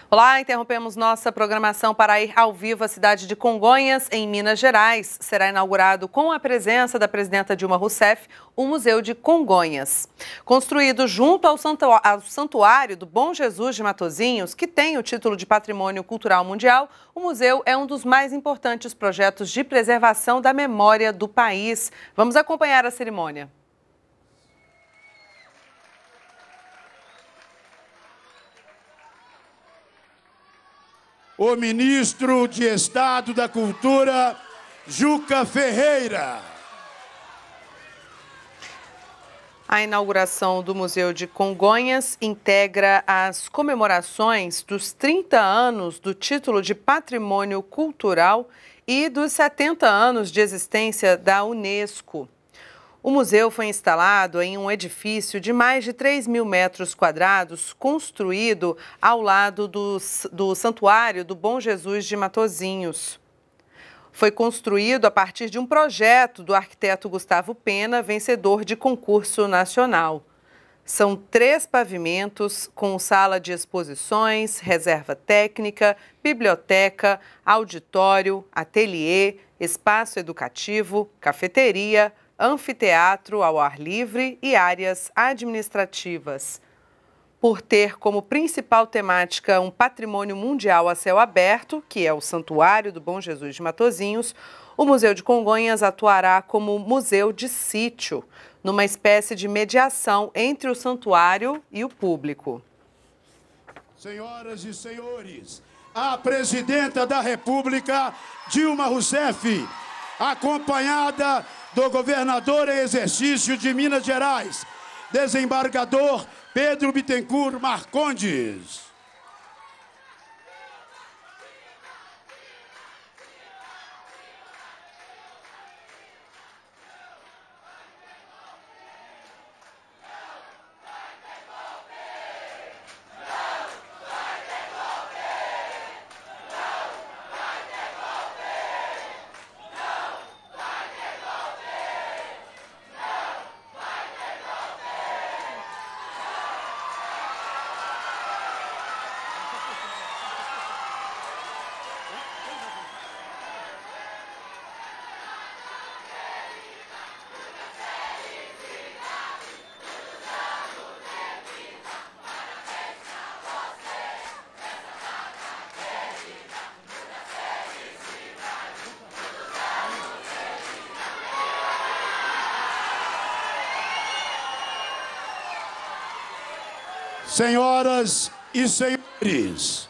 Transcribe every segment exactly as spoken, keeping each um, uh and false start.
Olá, interrompemos nossa programação para ir ao vivo à cidade de Congonhas, em Minas Gerais. Será inaugurado com a presença da presidenta Dilma Rousseff o Museu de Congonhas. Construído junto ao Santuário do Bom Jesus de Matosinhos, que tem o título de Patrimônio Cultural Mundial, o museu é um dos mais importantes projetos de preservação da memória do país. Vamos acompanhar a cerimônia. O ministro de Estado da Cultura, Juca Ferreira. A inauguração do Museu de Congonhas integra as comemorações dos trinta anos do título de Patrimônio Cultural e dos setenta anos de existência da Unesco. O museu foi instalado em um edifício de mais de três mil metros quadrados, construído ao lado do, do Santuário do Bom Jesus de Matosinhos. Foi construído a partir de um projeto do arquiteto Gustavo Pena, vencedor de concurso nacional. São três pavimentos com sala de exposições, reserva técnica, biblioteca, auditório, ateliê, espaço educativo, cafeteria, anfiteatro ao ar livre e áreas administrativas. Por ter como principal temática um patrimônio mundial a céu aberto, que é o Santuário do Bom Jesus de Matosinhos, o Museu de Congonhas atuará como museu de sítio, numa espécie de mediação entre o santuário e o público. Senhoras e senhores, a presidenta da República, Dilma Rousseff, acompanhada do governador em exercício de Minas Gerais, desembargador Pedro Bittencourt Marcondes. Senhoras e senhores,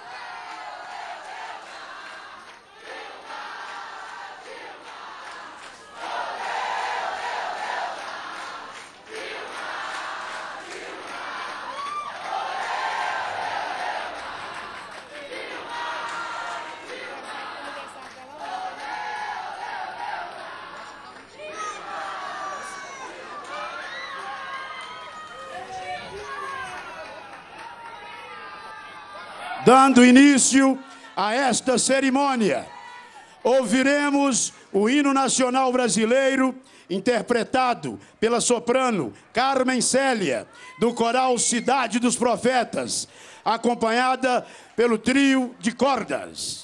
dando início a esta cerimônia, ouviremos o hino nacional brasileiro interpretado pela soprano Carmen Célia, do coral Cidade dos Profetas, acompanhada pelo trio de cordas.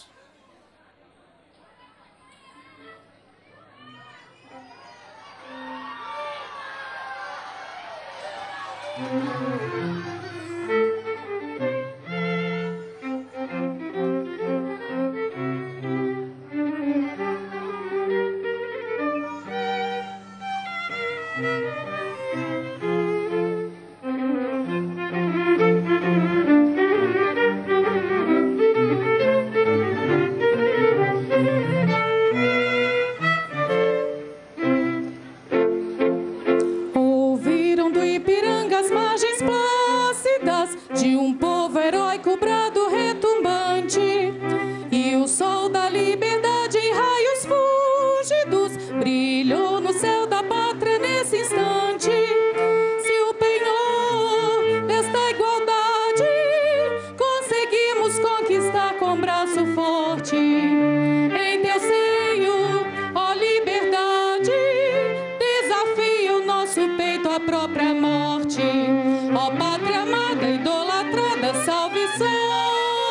Ouviram do Ipiranga as margens plácidas de um povo heróico, brado retumbante, e o sol da liberdade em raios fúlgidos brilhou no céu da pátria nesse instante. Se o penhor desta igualdade conseguimos conquistar com braço forte, em teu seio, ó liberdade, desafia o nosso peito à própria morte. Ó pátria amada, idolatrada, salve, salve.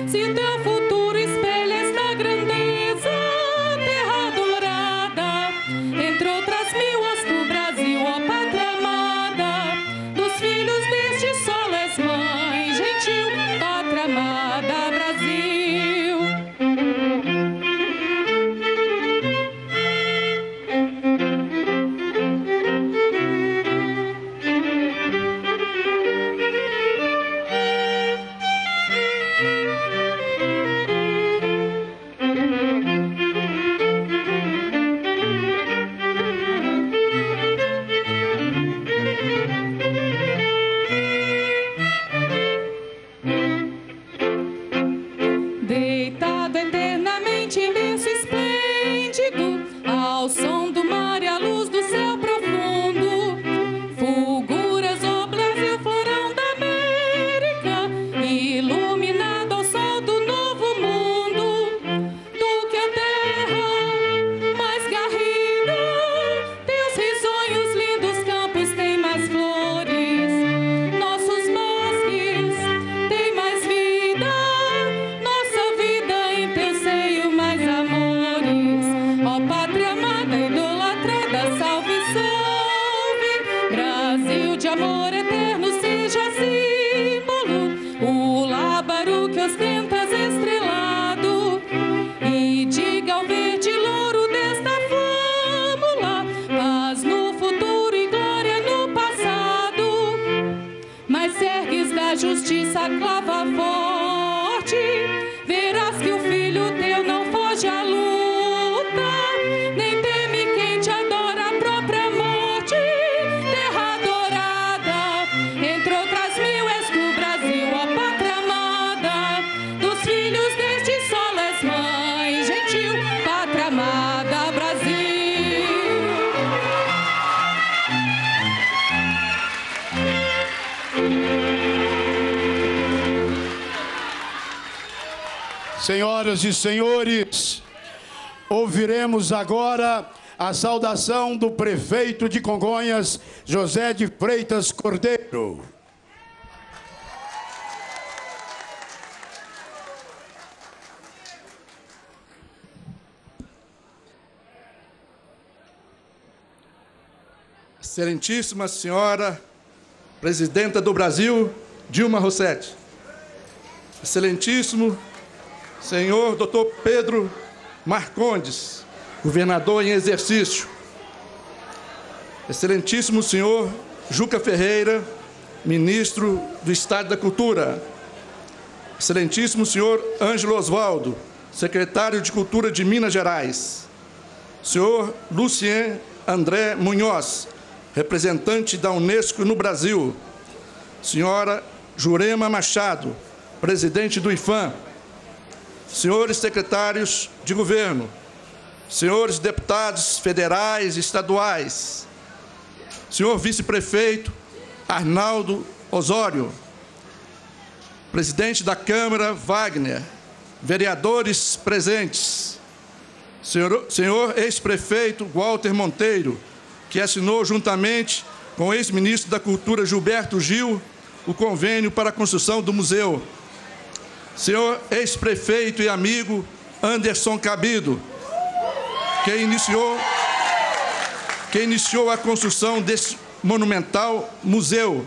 se teu futuro espelha esta grandeza, terra dourada, entre outras mil as do Brasil, ó pátria amada, dos filhos deste sol és mãe gentil, pátria amada, Brasil. Deitado eternamente, imenso, esplêndido, ao som do mar e à luz do céu profundo, fulguras o Brasil, florão da América, iluminado ao sol do novo mundo. Tu que a terra mais garrida, teus risonhos lindos campos têm mais flores, nossos bosques têm mais vida, nossa vida em teu seio mais amores. Ó pátria amada, idolatrada, salve, salve, Brasil de amor eterno seja símbolo, o lábaro que ostentas estrelado, e diga ao verde louro desta fábula, paz no futuro e glória no passado. Mas se ergues da justiça a clava forte, verás que o filho teu não foge à luta, nem teme quem te adora a própria morte. Terra dourada, entre outras mil és do Brasil, ó pátria amada, dos filhos deste sol és mãe gentil, pátria amada, Brasil. Senhoras e senhores, ouviremos agora a saudação do prefeito de Congonhas, José de Freitas Cordeiro. Excelentíssima senhora presidenta do Brasil, Dilma Rousseff. Excelentíssimo senhor doutor Pedro Marcondes, governador em exercício. Excelentíssimo senhor Juca Ferreira, ministro do Estado da Cultura. Excelentíssimo senhor Ângelo Osvaldo, secretário de Cultura de Minas Gerais. Senhor Lucien André Munhoz, representante da Unesco no Brasil. Senhora Jurema Machado, presidente do I F A M. Senhores secretários de governo, senhores deputados federais e estaduais, senhor vice-prefeito Arnaldo Osório, presidente da Câmara Wagner, vereadores presentes, senhor, senhor ex-prefeito Walter Monteiro, que assinou juntamente com o ex-ministro da Cultura Gilberto Gil o convênio para a construção do museu. Senhor ex-prefeito e amigo Anderson Cabido, que iniciou, que iniciou a construção desse monumental museu.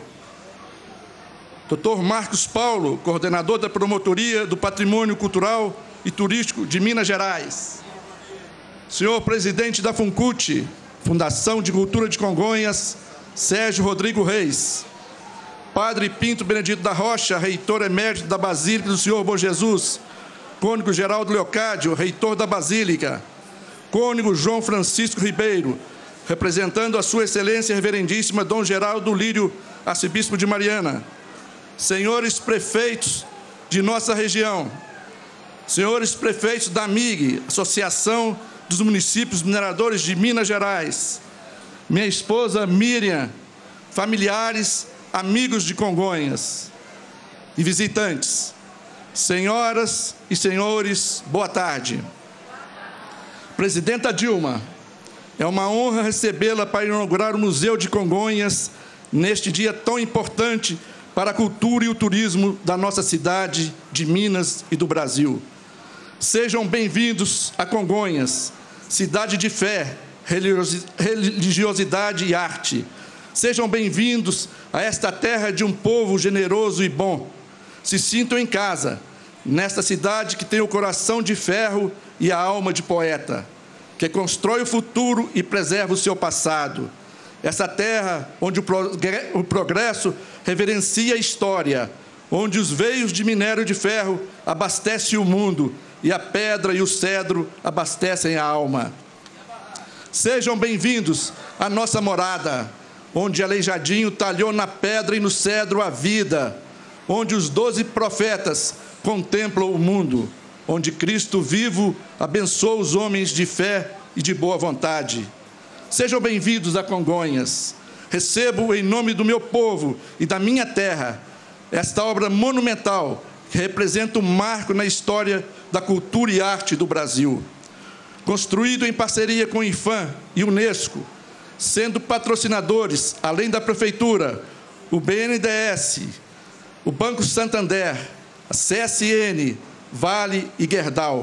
doutor Marcos Paulo, coordenador da Promotoria do Patrimônio Cultural e Turístico de Minas Gerais. Senhor presidente da FUNCUT, Fundação de Cultura de Congonhas, Sérgio Rodrigo Reis. Padre Pinto Benedito da Rocha, reitor emérito da Basílica do Senhor Bom Jesus. Cônego Geraldo Leocádio, reitor da Basílica. Cônego João Francisco Ribeiro, representando a Sua Excelência Reverendíssima Dom Geraldo Lírio, arcebispo de Mariana. Senhores prefeitos de nossa região. Senhores prefeitos da AMIG, Associação dos Municípios Mineradores de Minas Gerais. Minha esposa Miriam, familiares, amigos de Congonhas e visitantes, senhoras e senhores, boa tarde. Presidenta Dilma, é uma honra recebê-la para inaugurar o Museu de Congonhas neste dia tão importante para a cultura e o turismo da nossa cidade, de Minas e do Brasil. Sejam bem-vindos a Congonhas, cidade de fé, religiosidade e arte. Sejam bem-vindos a esta terra de um povo generoso e bom. Se sintam em casa, nesta cidade que tem o coração de ferro e a alma de poeta, que constrói o futuro e preserva o seu passado. Essa terra onde o progresso reverencia a história, onde os veios de minério de ferro abastecem o mundo e a pedra e o cedro abastecem a alma. Sejam bem-vindos à nossa morada, onde Aleijadinho talhou na pedra e no cedro a vida, onde os doze profetas contemplam o mundo, onde Cristo vivo abençoa os homens de fé e de boa vontade. Sejam bem-vindos a Congonhas. Recebo em nome do meu povo e da minha terra esta obra monumental que representa um marco na história da cultura e arte do Brasil. Construído em parceria com o IPHAN e Unesco, sendo patrocinadores, além da Prefeitura, o B N D E S, o Banco Santander, a C S N, Vale e Gerdau.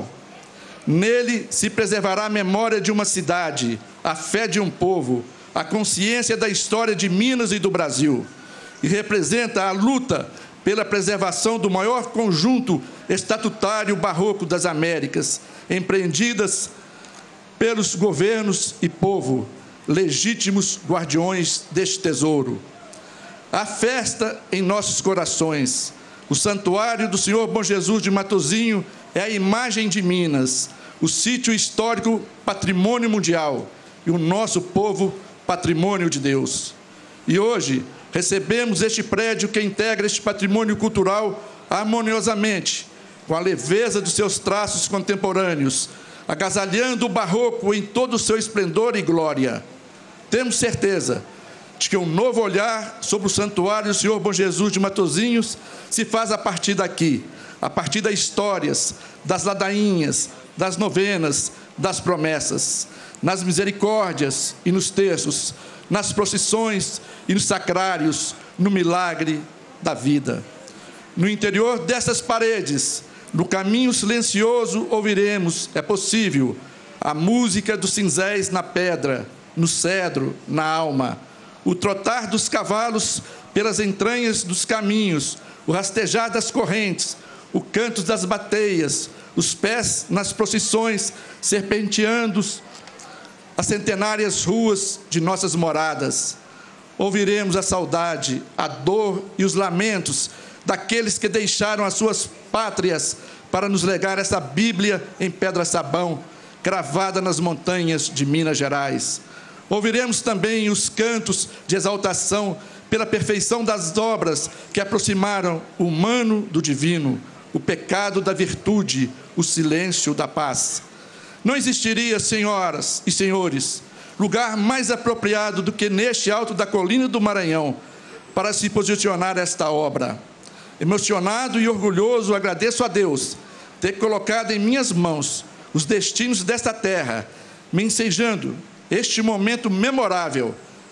Nele se preservará a memória de uma cidade, a fé de um povo, a consciência da história de Minas e do Brasil, e representa a luta pela preservação do maior conjunto estatutário barroco das Américas, empreendidas pelos governos e povo, legítimos guardiões deste tesouro. A festa em nossos corações. O Santuário do Senhor Bom Jesus de Matozinho é a imagem de Minas, o sítio histórico patrimônio mundial e o nosso povo patrimônio de Deus. E hoje recebemos este prédio que integra este patrimônio cultural harmoniosamente, com a leveza dos seus traços contemporâneos, agasalhando o barroco em todo o seu esplendor e glória. Temos certeza de que um novo olhar sobre o Santuário do Senhor Bom Jesus de Matozinhos se faz a partir daqui, a partir das histórias, das ladainhas, das novenas, das promessas, nas misericórdias e nos terços, nas procissões e nos sacrários, no milagre da vida. No interior dessas paredes, no caminho silencioso, ouviremos, é possível, a música dos cinzéis na pedra, no cedro, na alma, o trotar dos cavalos pelas entranhas dos caminhos, o rastejar das correntes, o canto das bateias, os pés nas procissões, serpenteando as centenárias ruas de nossas moradas. Ouviremos a saudade, a dor e os lamentos daqueles que deixaram as suas pátrias para nos legar essa Bíblia em pedra-sabão, cravada nas montanhas de Minas Gerais. Ouviremos também os cantos de exaltação pela perfeição das obras que aproximaram o humano do divino, o pecado da virtude, o silêncio da paz. Não existiria, senhoras e senhores, lugar mais apropriado do que neste alto da colina do Maranhão para se posicionar esta obra. Emocionado e orgulhoso, agradeço a Deus ter colocado em minhas mãos os destinos desta terra, me ensejando este momento memorável.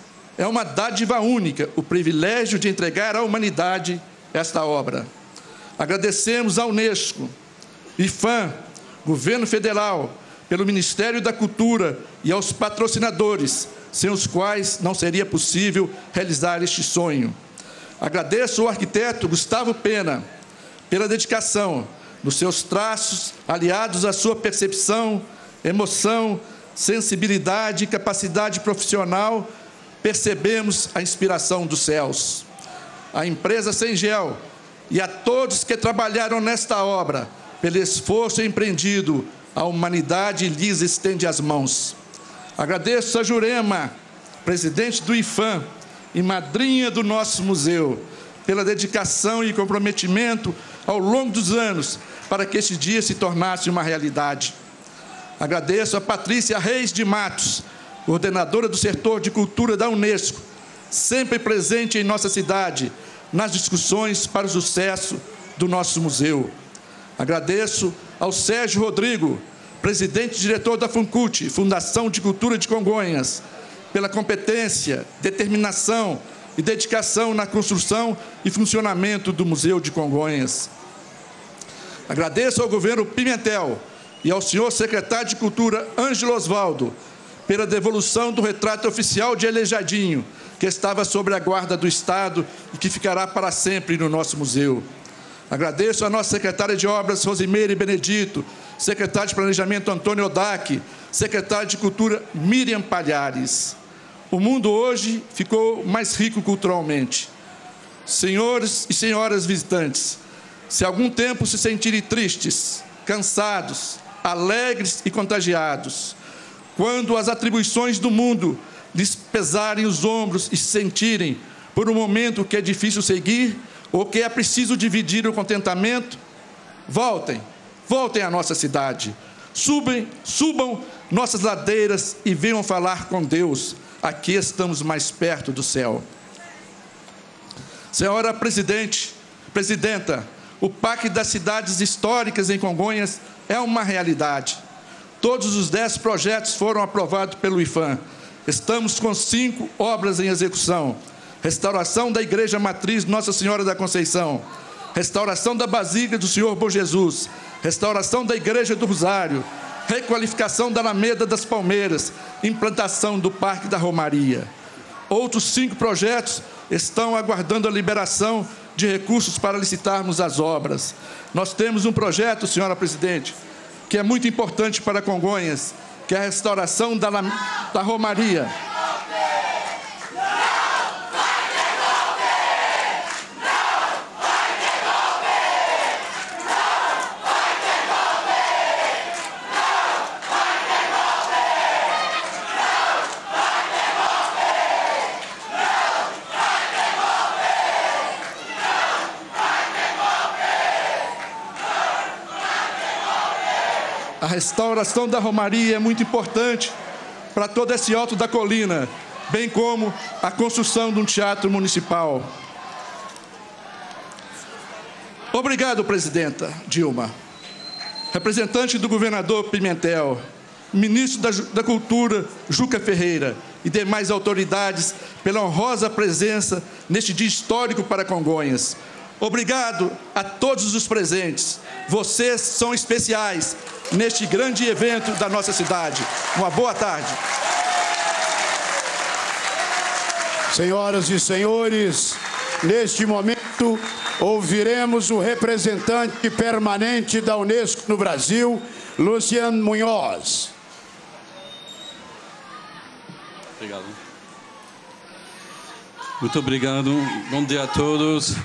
É uma dádiva única, o privilégio de entregar à humanidade esta obra. Agradecemos à Unesco, IPHAN, Governo Federal, pelo Ministério da Cultura e aos patrocinadores, sem os quais não seria possível realizar este sonho. Agradeço ao arquiteto Gustavo Pena pela dedicação nos seus traços, aliados à sua percepção, emoção, sensibilidade e capacidade profissional, percebemos a inspiração dos céus. A empresa Sengel e a todos que trabalharam nesta obra, pelo esforço empreendido, a humanidade lhes estende as mãos. Agradeço a Jurema, presidente do IPHAN e madrinha do nosso museu, pela dedicação e comprometimento ao longo dos anos para que este dia se tornasse uma realidade. Agradeço a Patrícia Reis de Matos, coordenadora do setor de cultura da Unesco, sempre presente em nossa cidade, nas discussões para o sucesso do nosso museu. Agradeço ao Sérgio Rodrigo, presidente e diretor da FUNCULT, Fundação de Cultura de Congonhas, pela competência, determinação e dedicação na construção e funcionamento do Museu de Congonhas. Agradeço ao governo Pimentel e ao senhor secretário de Cultura, Ângelo Osvaldo, pela devolução do retrato oficial de Aleijadinho, que estava sob a guarda do Estado e que ficará para sempre no nosso museu. Agradeço à nossa secretária de Obras, Rosimeire Benedito, secretário de Planejamento, Antônio Odaque, secretário de Cultura, Miriam Palhares. O mundo hoje ficou mais rico culturalmente. Senhores e senhoras visitantes, se algum tempo se sentirem tristes, cansados, alegres e contagiados, quando as atribuições do mundo lhes pesarem os ombros e se sentirem, por um momento, que é difícil seguir ou que é preciso dividir o contentamento, voltem, voltem à nossa cidade, subem, subam nossas ladeiras e venham falar com Deus. Aqui estamos mais perto do céu. Senhora Presidente, Presidenta, o Parque das Cidades Históricas em Congonhas é uma realidade. Todos os dez projetos foram aprovados pelo IPHAN. Estamos com cinco obras em execução. Restauração da Igreja Matriz Nossa Senhora da Conceição. Restauração da Basílica do Senhor Bom Jesus. Restauração da Igreja do Rosário. Requalificação da Alameda das Palmeiras. Implantação do Parque da Romaria. Outros cinco projetos estão aguardando a liberação de recursos para licitarmos as obras. Nós temos um projeto, senhora Presidente, que é muito importante para Congonhas, que é a restauração da, da Romaria. A restauração da Romaria é muito importante para todo esse alto da colina, bem como a construção de um teatro municipal. Obrigado, presidenta Dilma, representante do governador Pimentel, ministro da, da Cultura, Juca Ferreira, e demais autoridades pela honrosa presença neste dia histórico para Congonhas. Obrigado a todos os presentes. Vocês são especiais neste grande evento da nossa cidade. Uma boa tarde. Senhoras e senhores, neste momento ouviremos o representante permanente da Unesco no Brasil, Luciano Munhoz. Obrigado. Muito obrigado. Bom dia a todos.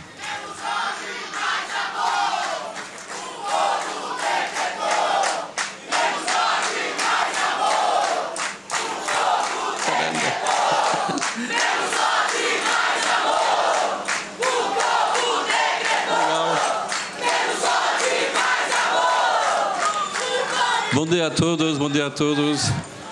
Bom dia a todos, bom dia a todos.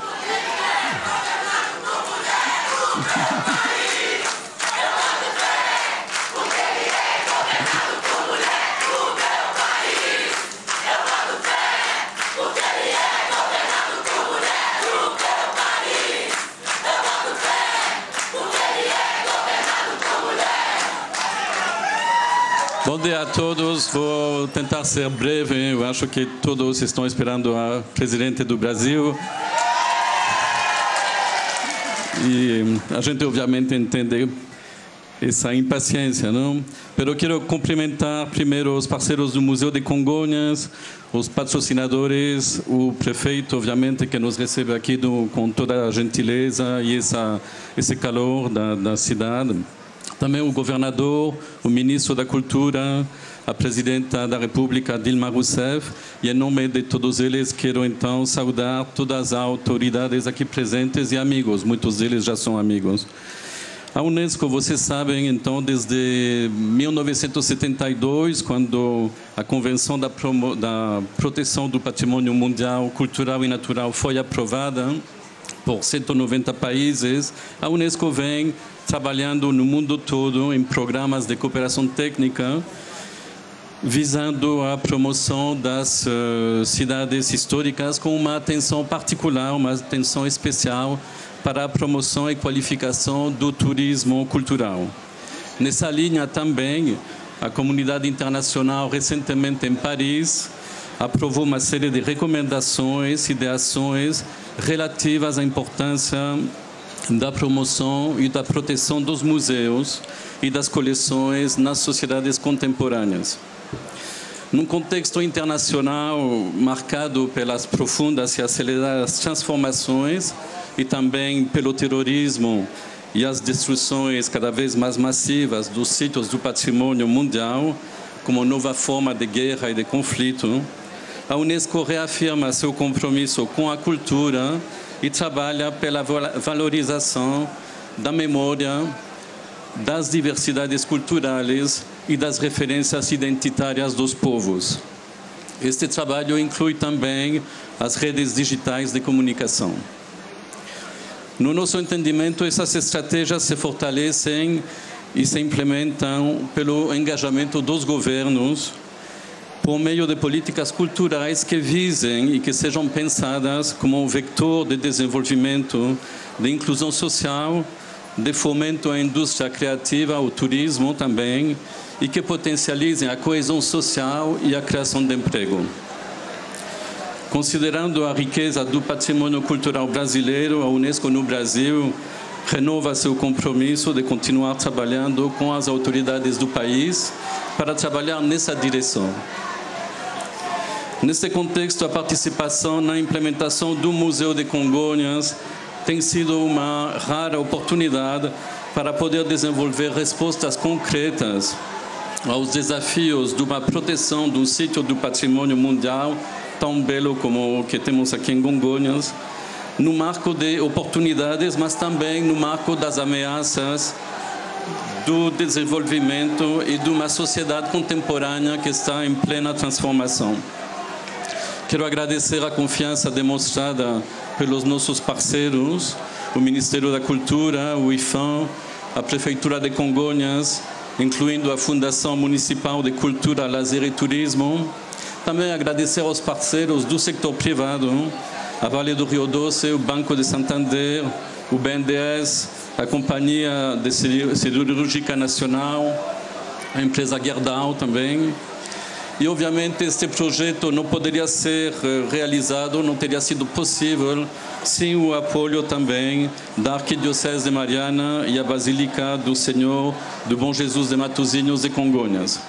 Bom dia a todos, vou tentar ser breve, eu acho que todos estão esperando a presidente do Brasil. E a gente obviamente entende essa impaciência, não? Mas eu quero cumprimentar primeiro os parceiros do Museu de Congonhas, os patrocinadores, o prefeito, obviamente, que nos recebe aqui do, com toda a gentileza e essa, esse calor da, da cidade. Também o governador, o ministro da Cultura, a presidenta da República, Dilma Rousseff, e em nome de todos eles quero então saudar todas as autoridades aqui presentes e amigos, muitos deles já são amigos. A Unesco, vocês sabem, então, desde mil novecentos e setenta e dois, quando a Convenção da, Promo da Proteção do Patrimônio Mundial, Cultural e Natural foi aprovada por cento e noventa países, a Unesco vem trabalhando no mundo todo em programas de cooperação técnica, visando a promoção das uh, cidades históricas com uma atenção particular, uma atenção especial para a promoção e qualificação do turismo cultural. Nessa linha também, a comunidade internacional, recentemente em Paris, aprovou uma série de recomendações e de ações relativas à importância da promoção e da proteção dos museus e das coleções nas sociedades contemporâneas. Num contexto internacional marcado pelas profundas e aceleradas transformações e também pelo terrorismo e as destruições cada vez mais massivas dos sítios do patrimônio mundial, como nova forma de guerra e de conflito, a Unesco reafirma seu compromisso com a cultura e trabalha pela valorização da memória, das diversidades culturais e das referências identitárias dos povos. Este trabalho inclui também as redes digitais de comunicação. No nosso entendimento, essas estratégias se fortalecem e se implementam pelo engajamento dos governos por meio de políticas culturais que visem e que sejam pensadas como um vetor de desenvolvimento, de inclusão social, de fomento à indústria criativa, ao turismo também, e que potencializem a coesão social e a criação de emprego. Considerando a riqueza do patrimônio cultural brasileiro, a Unesco no Brasil renova seu compromisso de continuar trabalhando com as autoridades do país para trabalhar nessa direção. Neste contexto, a participação na implementação do Museu de Congonhas tem sido uma rara oportunidade para poder desenvolver respostas concretas aos desafios de uma proteção de um sítio do patrimônio mundial tão belo como o que temos aqui em Congonhas, no marco de oportunidades, mas também no marco das ameaças do desenvolvimento e de uma sociedade contemporânea que está em plena transformação. Quero agradecer a confiança demonstrada pelos nossos parceiros, o Ministério da Cultura, o IFAM, a Prefeitura de Congonhas, incluindo a Fundação Municipal de Cultura, Lazer e Turismo. Também agradecer aos parceiros do setor privado, a Vale do Rio Doce, o Banco de Santander, o B N D E S, a Companhia de Siderúrgica Nacional, a empresa Gerdau também. E, obviamente, este projeto não poderia ser realizado, não teria sido possível sem o apoio também da Arquidiocese de Mariana e a Basílica do Senhor do Bom Jesus de Matosinhos e Congonhas.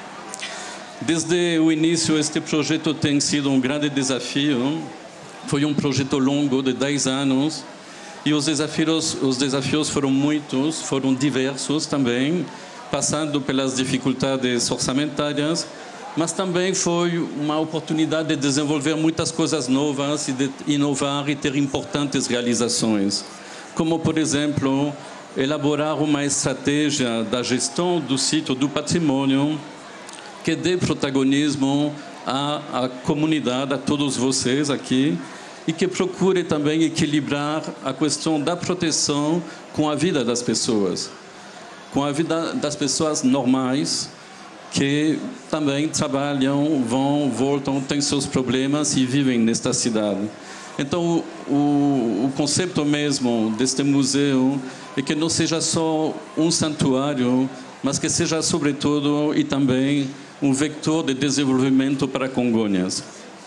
Desde o início, este projeto tem sido um grande desafio. Foi um projeto longo, de dez anos, e os desafios, os desafios foram muitos, foram diversos também, passando pelas dificuldades orçamentárias, mas também foi uma oportunidade de desenvolver muitas coisas novas e de inovar e ter importantes realizações, como, por exemplo, elaborar uma estratégia da gestão do sítio do patrimônio que dê protagonismo à, à comunidade, a todos vocês aqui, e que procure também equilibrar a questão da proteção com a vida das pessoas, com a vida das pessoas normais, que também trabalham, vão, voltam, têm seus problemas e vivem nesta cidade. Então, o, o conceito mesmo deste museu é que não seja só um santuário, mas que seja, sobretudo, e também um vetor de desenvolvimento para Congonhas.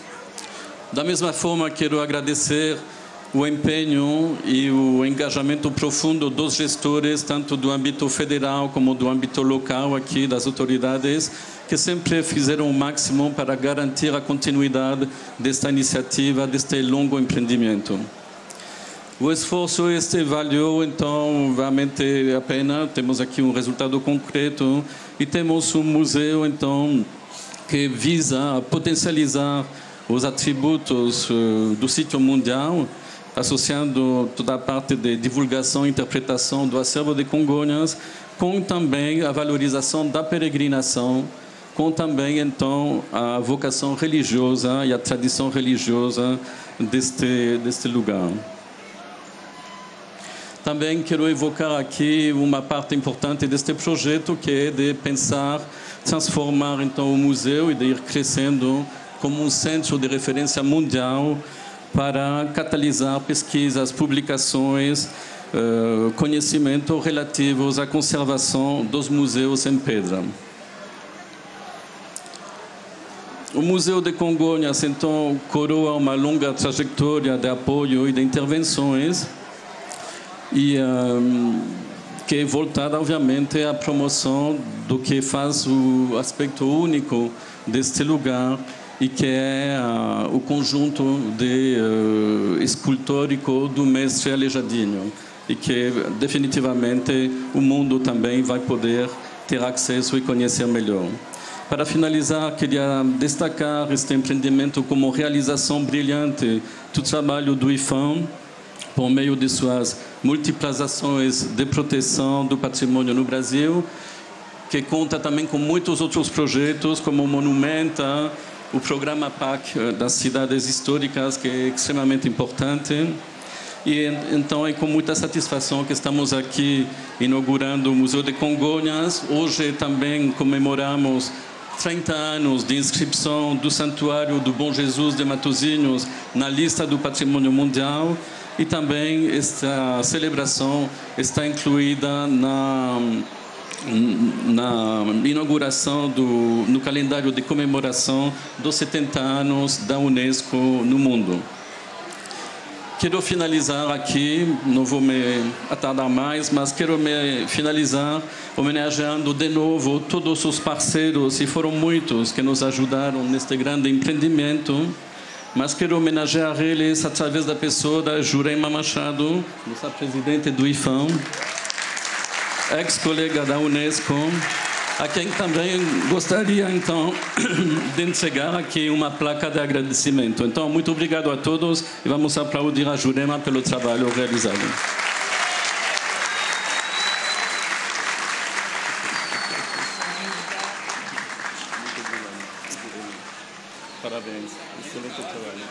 Da mesma forma, quero agradecer o empenho e o engajamento profundo dos gestores, tanto do âmbito federal como do âmbito local aqui, das autoridades, que sempre fizeram o máximo para garantir a continuidade desta iniciativa, deste longo empreendimento. O esforço este valeu, então, realmente a pena. Temos aqui um resultado concreto e temos um museu, então, que visa potencializar os atributos do sítio mundial, associando toda a parte de divulgação e interpretação do acervo de Congonhas, com também a valorização da peregrinação, com também, então, a vocação religiosa e a tradição religiosa deste, deste lugar. Também quero evocar aqui uma parte importante deste projeto, que é de pensar, transformar, então, o museu e de ir crescendo como um centro de referência mundial para catalisar pesquisas, publicações, conhecimento relativos à conservação dos museus em pedra. O Museu de Congonhas, então, coroa uma longa trajetória de apoio e de intervenções e um, que é voltada, obviamente, à promoção do que faz o aspecto único deste lugar e que é uh, o conjunto de, uh, escultórico do mestre Aleijadinho e que, definitivamente, o mundo também vai poder ter acesso e conhecer melhor. Para finalizar, queria destacar este empreendimento como realização brilhante do trabalho do I F A M, por meio de suas múltiplas ações de proteção do patrimônio no Brasil, que conta também com muitos outros projetos, como o Monumenta, o programa P A C das cidades históricas, que é extremamente importante. E então é com muita satisfação que estamos aqui inaugurando o Museu de Congonhas. Hoje também comemoramos trinta anos de inscrição do Santuário do Bom Jesus de Matosinhos na lista do Patrimônio Mundial e também esta celebração está incluída na, na inauguração do, no calendário de comemoração dos setenta anos da Unesco no mundo. Quero finalizar aqui, não vou me atardar mais, mas quero me finalizar homenageando de novo todos os parceiros, e foram muitos que nos ajudaram neste grande empreendimento, mas quero homenagear eles através da pessoa da Jurema Machado, nossa presidente do I F A M, ex-colega da Unesco, a quem também gostaria, então, de entregar aqui uma placa de agradecimento. Então, muito obrigado a todos e vamos aplaudir a Jurema pelo trabalho realizado. Parabéns. Excelente trabalho.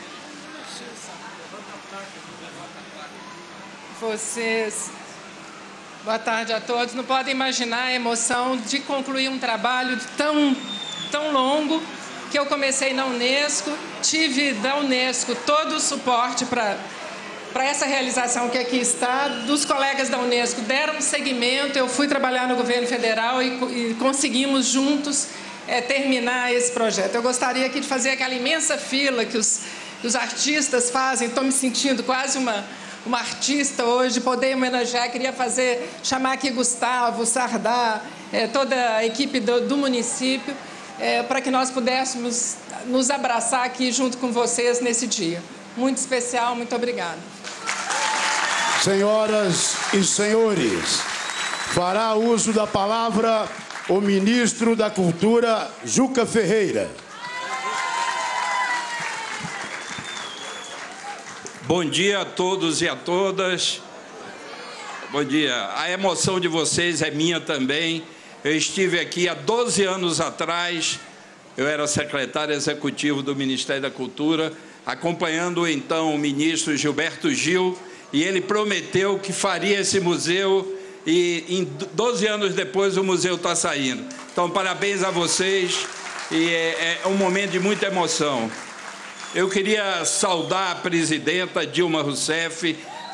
Vocês... Boa tarde a todos. Não podem imaginar a emoção de concluir um trabalho tão, tão longo que eu comecei na Unesco. Tive da Unesco todo o suporte para para essa realização que aqui está. Dos colegas da Unesco deram seguimento. Eu fui trabalhar no governo federal e, e conseguimos juntos é, terminar esse projeto. Eu gostaria aqui de fazer aquela imensa fila que os, que os artistas fazem. Estou me sentindo quase uma... uma artista hoje, poder homenagear, queria fazer, chamar aqui Gustavo, Sardá, é, toda a equipe do, do município, é, para que nós pudéssemos nos abraçar aqui junto com vocês nesse dia. Muito especial, muito obrigada. Senhoras e senhores, fará uso da palavra o ministro da Cultura, Juca Ferreira. Bom dia a todos e a todas. Bom dia. A emoção de vocês é minha também. Eu estive aqui há doze anos atrás, eu era secretário executivo do Ministério da Cultura, acompanhando então o ministro Gilberto Gil, e ele prometeu que faria esse museu, e em doze anos depois o museu está saindo. Então, parabéns a vocês, e é, é um momento de muita emoção. Eu queria saudar a presidenta Dilma Rousseff,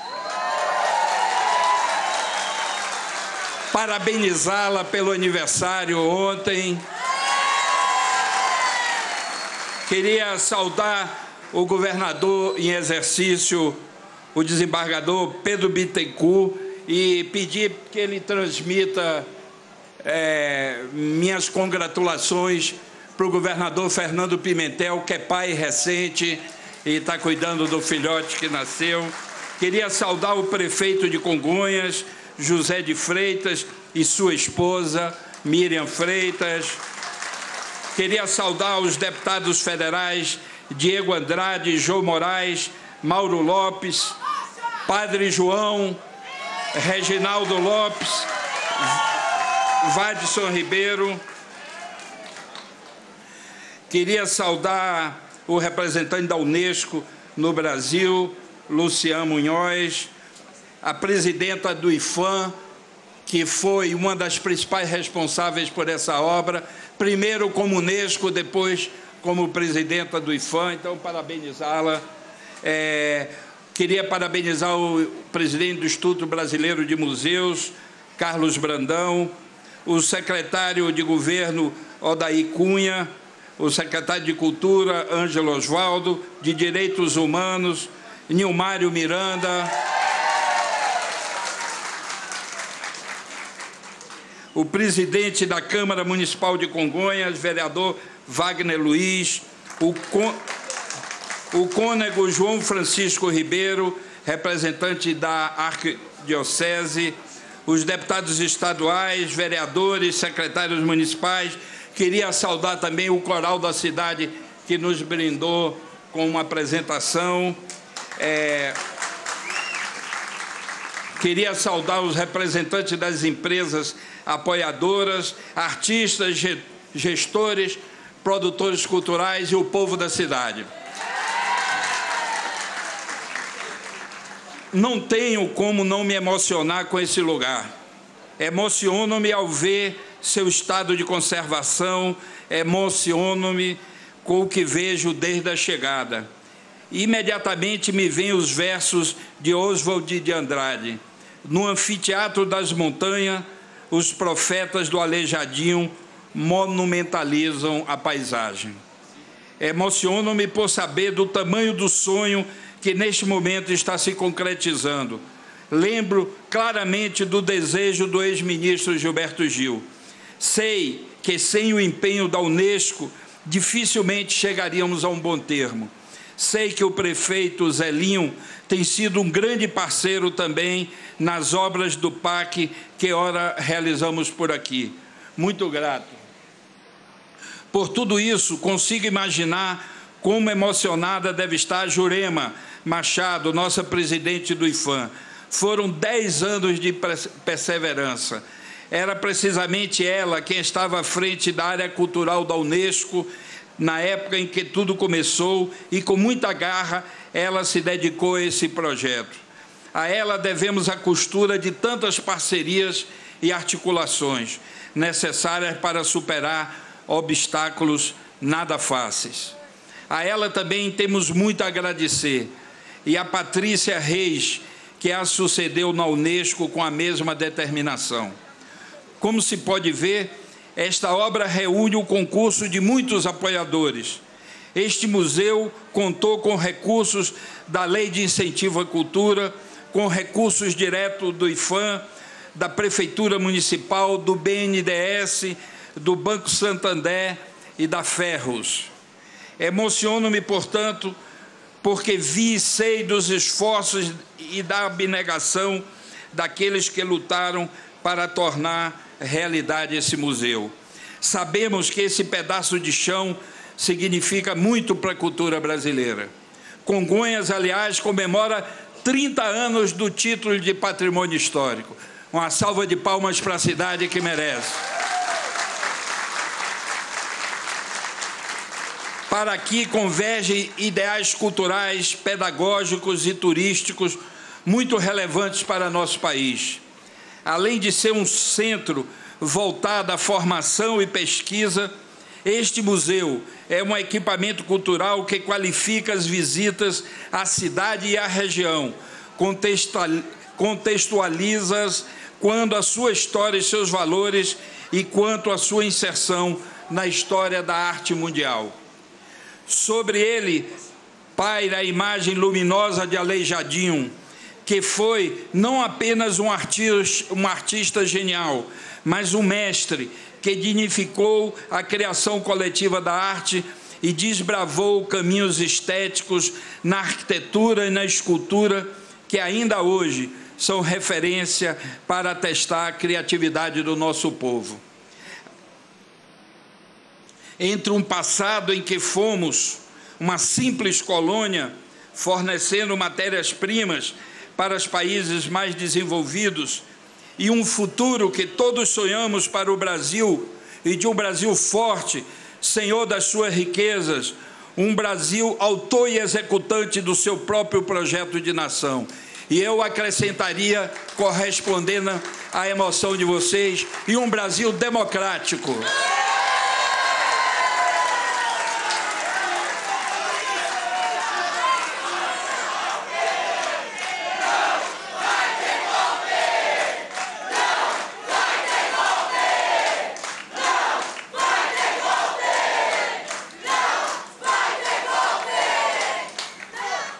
parabenizá-la pelo aniversário ontem. Queria saudar o governador em exercício, o desembargador Pedro Bittencourt, e pedir que ele transmita é, minhas congratulações para o governador Fernando Pimentel, que é pai recente e está cuidando do filhote que nasceu. Queria saudar o prefeito de Congonhas, José de Freitas, e sua esposa, Miriam Freitas. Queria saudar os deputados federais Diego Andrade, João Moraes, Mauro Lopes, Padre João, Reginaldo Lopes, Vadson Ribeiro. Queria saudar o representante da Unesco no Brasil, Luciano Munhoz, a presidenta do I F A M, que foi uma das principais responsáveis por essa obra, primeiro como Unesco, depois como presidenta do I F A M, então parabenizá-la. É, queria parabenizar o presidente do Instituto Brasileiro de Museus, Carlos Brandão, o secretário de Governo, Odair Cunha, o secretário de Cultura, Ângelo Osvaldo, de Direitos Humanos, Nilmário Miranda, o presidente da Câmara Municipal de Congonhas, vereador Wagner Luiz, o, con... o cônego João Francisco Ribeiro, representante da Arquidiocese, os deputados estaduais, vereadores, secretários municipais. Queria saudar também o coral da cidade, que nos brindou com uma apresentação. É... Queria saudar os representantes das empresas apoiadoras, artistas, gestores, produtores culturais e o povo da cidade. Não tenho como não me emocionar com esse lugar. Emociono-me ao ver seu estado de conservação, emociono-me com o que vejo desde a chegada. Imediatamente me vêm os versos de Oswald de Andrade. No anfiteatro das montanhas, os profetas do Aleijadinho monumentalizam a paisagem. Emociono-me por saber do tamanho do sonho que neste momento está se concretizando. Lembro claramente do desejo do ex-ministro Gilberto Gil. Sei que sem o empenho da Unesco dificilmente chegaríamos a um bom termo. Sei que o prefeito Zelinho tem sido um grande parceiro também nas obras do P A C que ora realizamos por aqui. Muito grato. Por tudo isso, consigo imaginar como emocionada deve estar a Jurema Machado, nossa presidente do I F A M. Foram dez anos de perseverança. Era precisamente ela quem estava à frente da área cultural da Unesco, na época em que tudo começou, e com muita garra ela se dedicou a esse projeto. A ela devemos a costura de tantas parcerias e articulações necessárias para superar obstáculos nada fáceis. A ela também temos muito a agradecer, e a Patrícia Reis, que a sucedeu na Unesco com a mesma determinação. Como se pode ver, esta obra reúne o concurso de muitos apoiadores. Este museu contou com recursos da Lei de Incentivo à Cultura, com recursos diretos do I F A M, da Prefeitura Municipal, do B N D E S, do Banco Santander e da Ferros. Emociono-me, portanto, porque vi e sei dos esforços e da abnegação daqueles que lutaram para tornar realidade esse museu. Sabemos que esse pedaço de chão significa muito para a cultura brasileira. Congonhas, aliás, comemora trinta anos do título de patrimônio histórico. Uma salva de palmas para a cidade que merece. Para aqui convergem ideais culturais, pedagógicos e turísticos muito relevantes para nosso país. Além de ser um centro voltado à formação e pesquisa, este museu é um equipamento cultural que qualifica as visitas à cidade e à região, contextualiza quanto à sua história e seus valores e quanto à sua inserção na história da arte mundial. Sobre ele paira a imagem luminosa de Aleijadinho, que foi não apenas um artista, um artista genial, mas um mestre que dignificou a criação coletiva da arte e desbravou caminhos estéticos na arquitetura e na escultura que ainda hoje são referência para atestar a criatividade do nosso povo. Entre um passado em que fomos uma simples colônia, fornecendo matérias-primas para os países mais desenvolvidos, e um futuro que todos sonhamos para o Brasil, e de um Brasil forte, senhor das suas riquezas, um Brasil autor e executante do seu próprio projeto de nação. E eu acrescentaria, correspondendo à emoção de vocês, e um Brasil democrático.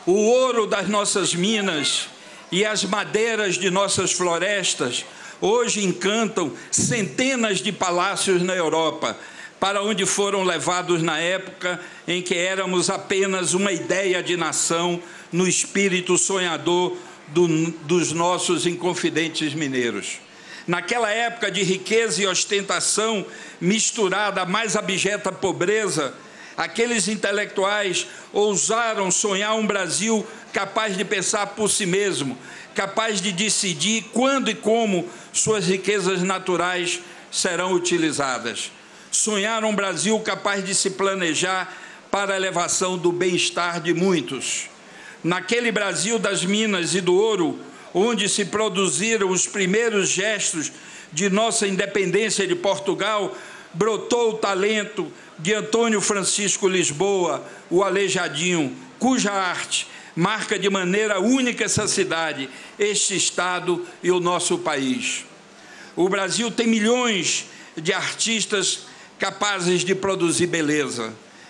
O ouro das nossas minas e as madeiras de nossas florestas hoje encantam centenas de palácios na Europa, para onde foram levados na época em que éramos apenas uma ideia de nação no espírito sonhador do, dos nossos inconfidentes mineiros. Naquela época de riqueza e ostentação misturada à mais abjeta pobreza, aqueles intelectuais ousaram sonhar um Brasil capaz de pensar por si mesmo, capaz de decidir quando e como suas riquezas naturais serão utilizadas. Sonharam um Brasil capaz de se planejar para a elevação do bem-estar de muitos. Naquele Brasil das minas e do ouro, onde se produziram os primeiros gestos de nossa independência de Portugal, brotou o talento de Antônio Francisco Lisboa, o Aleijadinho, cuja arte marca de maneira única essa cidade, este estado e o nosso país. O Brasil tem milhões de artistas capazes de produzir beleza.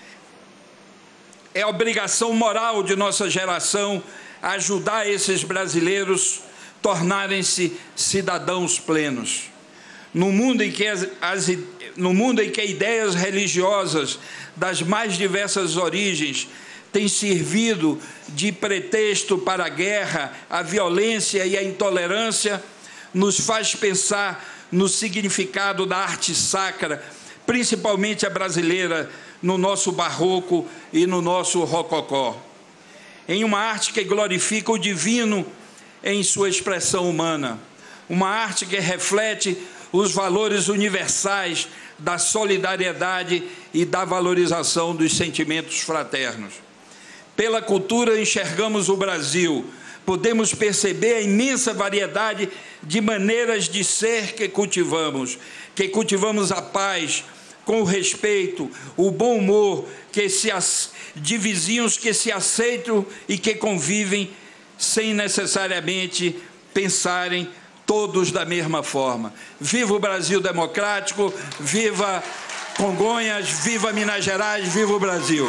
É obrigação moral de nossa geração ajudar esses brasileiros a tornarem-se cidadãos plenos. No mundo em que as, as, no mundo em que ideias religiosas das mais diversas origens têm servido de pretexto para a guerra, a violência e a intolerância, nos faz pensar no significado da arte sacra, principalmente a brasileira, no nosso barroco e no nosso rococó. Em uma arte que glorifica o divino em sua expressão humana, uma arte que reflete os valores universais da solidariedade e da valorização dos sentimentos fraternos. Pela cultura enxergamos o Brasil, podemos perceber a imensa variedade de maneiras de ser que cultivamos, que cultivamos a paz, com o respeito, o bom humor, que se, de vizinhos que se aceitam e que convivem sem necessariamente pensarem todos da mesma forma. Viva o Brasil democrático, viva Congonhas, viva Minas Gerais, viva o Brasil!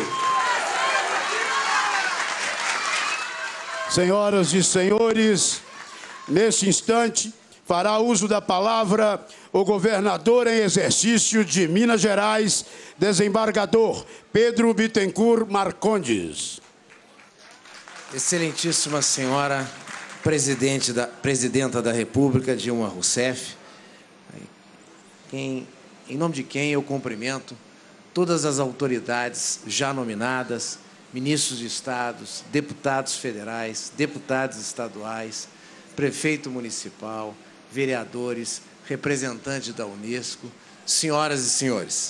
Senhoras e senhores, nesse instante, fará uso da palavra o governador em exercício de Minas Gerais, desembargador Pedro Bittencourt Marcondes. Excelentíssima senhora presidente da, presidenta da República, Dilma Rousseff, quem, em nome de quem eu cumprimento todas as autoridades já nominadas, ministros de estados, deputados federais, deputados estaduais, prefeito municipal, vereadores, representantes da Unesco, senhoras e senhores.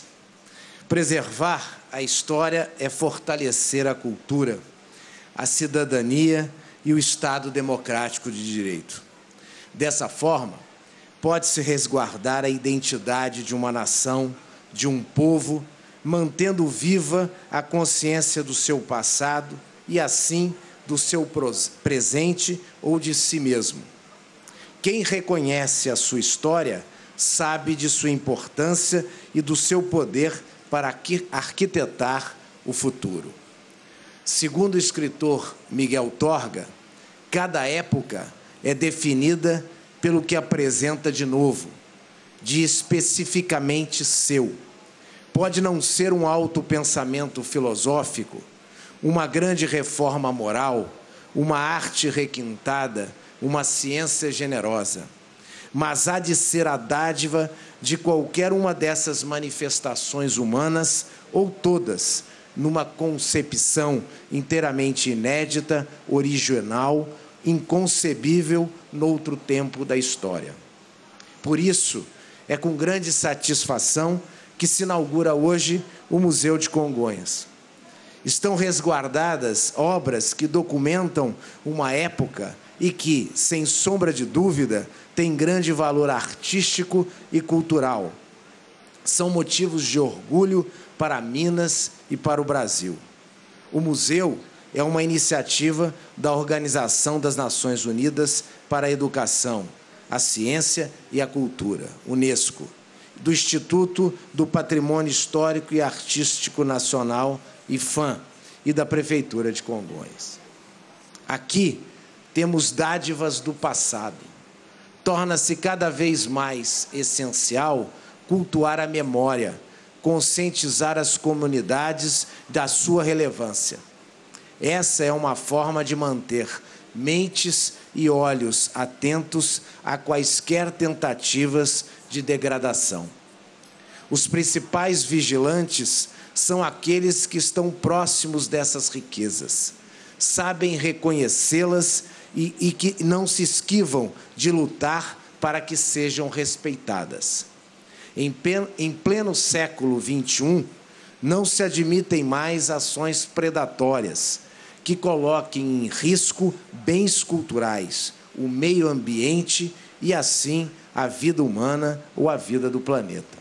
Preservar a história é fortalecer a cultura, a cidadania e o Estado democrático de direito. Dessa forma, pode-se resguardar a identidade de uma nação, de um povo, mantendo viva a consciência do seu passado e, assim, do seu presente ou de si mesmo. Quem reconhece a sua história sabe de sua importância e do seu poder para arquitetar o futuro. Segundo o escritor Miguel Torga, cada época é definida pelo que apresenta de novo, de especificamente seu. Pode não ser um alto pensamento filosófico, uma grande reforma moral, uma arte requintada, uma ciência generosa, mas há de ser a dádiva de qualquer uma dessas manifestações humanas, ou todas, numa concepção inteiramente inédita, original, inconcebível noutro tempo da história. Por isso, é com grande satisfação que se inaugura hoje o Museu de Congonhas. Estão resguardadas obras que documentam uma época e que, sem sombra de dúvida, têm grande valor artístico e cultural. São motivos de orgulho para Minas e para o Brasil. O museu é uma iniciativa da Organização das Nações Unidas para a Educação, a Ciência e a Cultura, Unesco, do Instituto do Patrimônio Histórico e Artístico Nacional, I F A M, e da Prefeitura de Congonhas. Aqui temos dádivas do passado. Torna-se cada vez mais essencial cultuar a memória, conscientizar as comunidades da sua relevância. Essa é uma forma de manter mentes e olhos atentos a quaisquer tentativas de degradação. Os principais vigilantes são aqueles que estão próximos dessas riquezas, sabem reconhecê-las e, e que não se esquivam de lutar para que sejam respeitadas. Em, em pleno século vinte e um, não se admitem mais ações predatórias que coloquem em risco bens culturais, o meio ambiente e, assim, a vida humana ou a vida do planeta.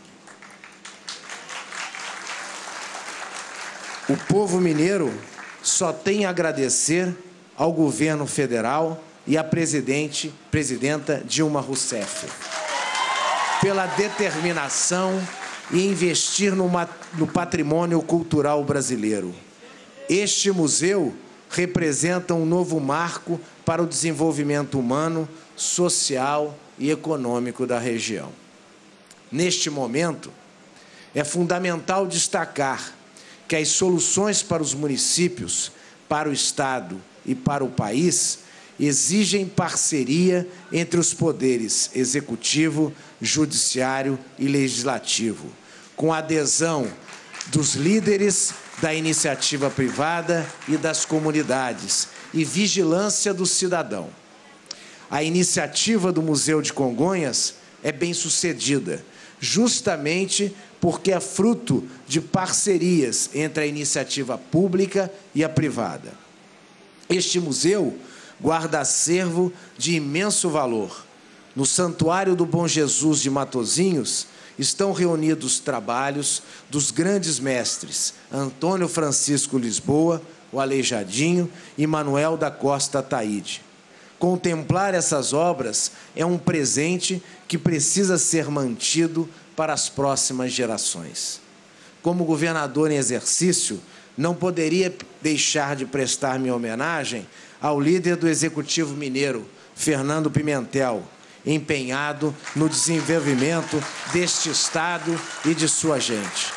O povo mineiro só tem a agradecer ao governo federal e à presidente, presidenta Dilma Rousseff pela determinação em investir no, no patrimônio cultural brasileiro. Este museu representa um novo marco para o desenvolvimento humano, social e econômico da região. Neste momento, é fundamental destacar que as soluções para os municípios, para o Estado e para o país exigem parceria entre os poderes executivo, judiciário e legislativo, com a adesão dos líderes da iniciativa privada e das comunidades e vigilância do cidadão. A iniciativa do Museu de Congonhas é bem-sucedida, justamente porque é fruto de parcerias entre a iniciativa pública e a privada. Este museu guarda acervo de imenso valor. No Santuário do Bom Jesus de Matozinhos estão reunidos trabalhos dos grandes mestres Antônio Francisco Lisboa, o Aleijadinho, e Manuel da Costa Ataíde. Contemplar essas obras é um presente que precisa ser mantido para as próximas gerações. Como governador em exercício, não poderia deixar de prestar minha homenagem ao líder do Executivo Mineiro, Fernando Pimentel, empenhado no desenvolvimento deste Estado e de sua gente.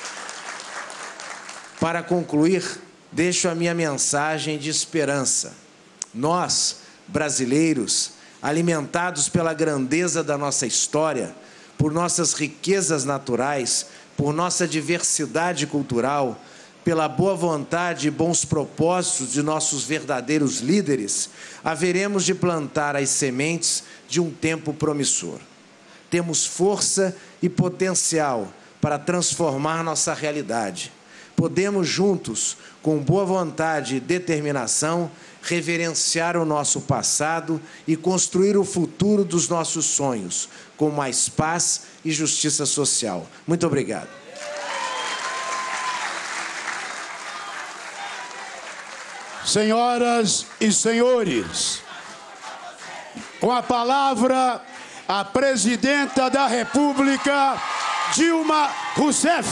Para concluir, deixo a minha mensagem de esperança. Nós, brasileiros, alimentados pela grandeza da nossa história, por nossas riquezas naturais, por nossa diversidade cultural, pela boa vontade e bons propósitos de nossos verdadeiros líderes, haveremos de plantar as sementes de um tempo promissor. Temos força e potencial para transformar nossa realidade. Podemos juntos, com boa vontade e determinação, reverenciar o nosso passado e construir o futuro dos nossos sonhos, com mais paz e justiça social. Muito obrigado. Senhoras e senhores, com a palavra, a presidenta da República, Dilma Rousseff.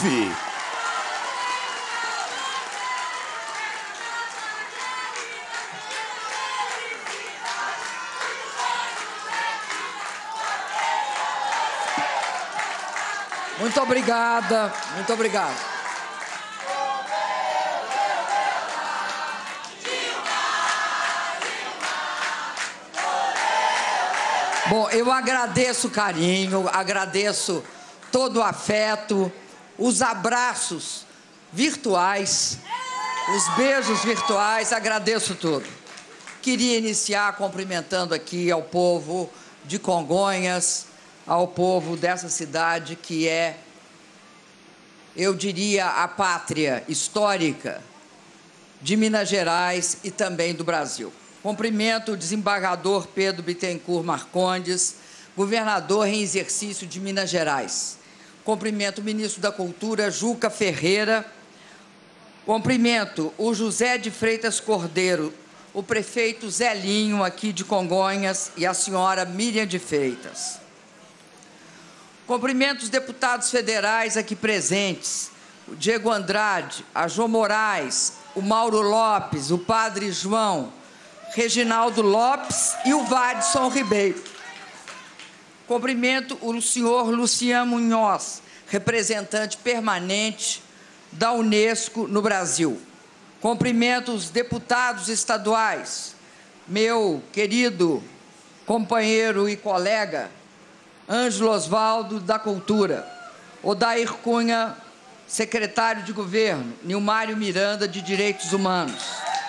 Muito obrigada, muito obrigado. Bom, eu agradeço o carinho, agradeço todo o afeto, os abraços virtuais, os beijos virtuais, agradeço tudo. Queria iniciar cumprimentando aqui ao povo de Congonhas, ao povo dessa cidade que é, eu diria, a pátria histórica de Minas Gerais e também do Brasil. Cumprimento o desembargador Pedro Bittencourt Marcondes, governador em exercício de Minas Gerais. Cumprimento o ministro da Cultura, Juca Ferreira. Cumprimento o José de Freitas Cordeiro, o prefeito Zelinho, aqui de Congonhas, e a senhora Miriam de Freitas. Cumprimento os deputados federais aqui presentes, o Diego Andrade, a João Moraes, o Mauro Lopes, o padre João, Reginaldo Lopes e o Vadson Ribeiro. Cumprimento o senhor Luciano Munhoz, representante permanente da Unesco no Brasil. Cumprimento os deputados estaduais, meu querido companheiro e colega Ângelo Osvaldo, da Cultura, Odair Cunha, secretário de Governo, Nilmário Miranda, de Direitos Humanos.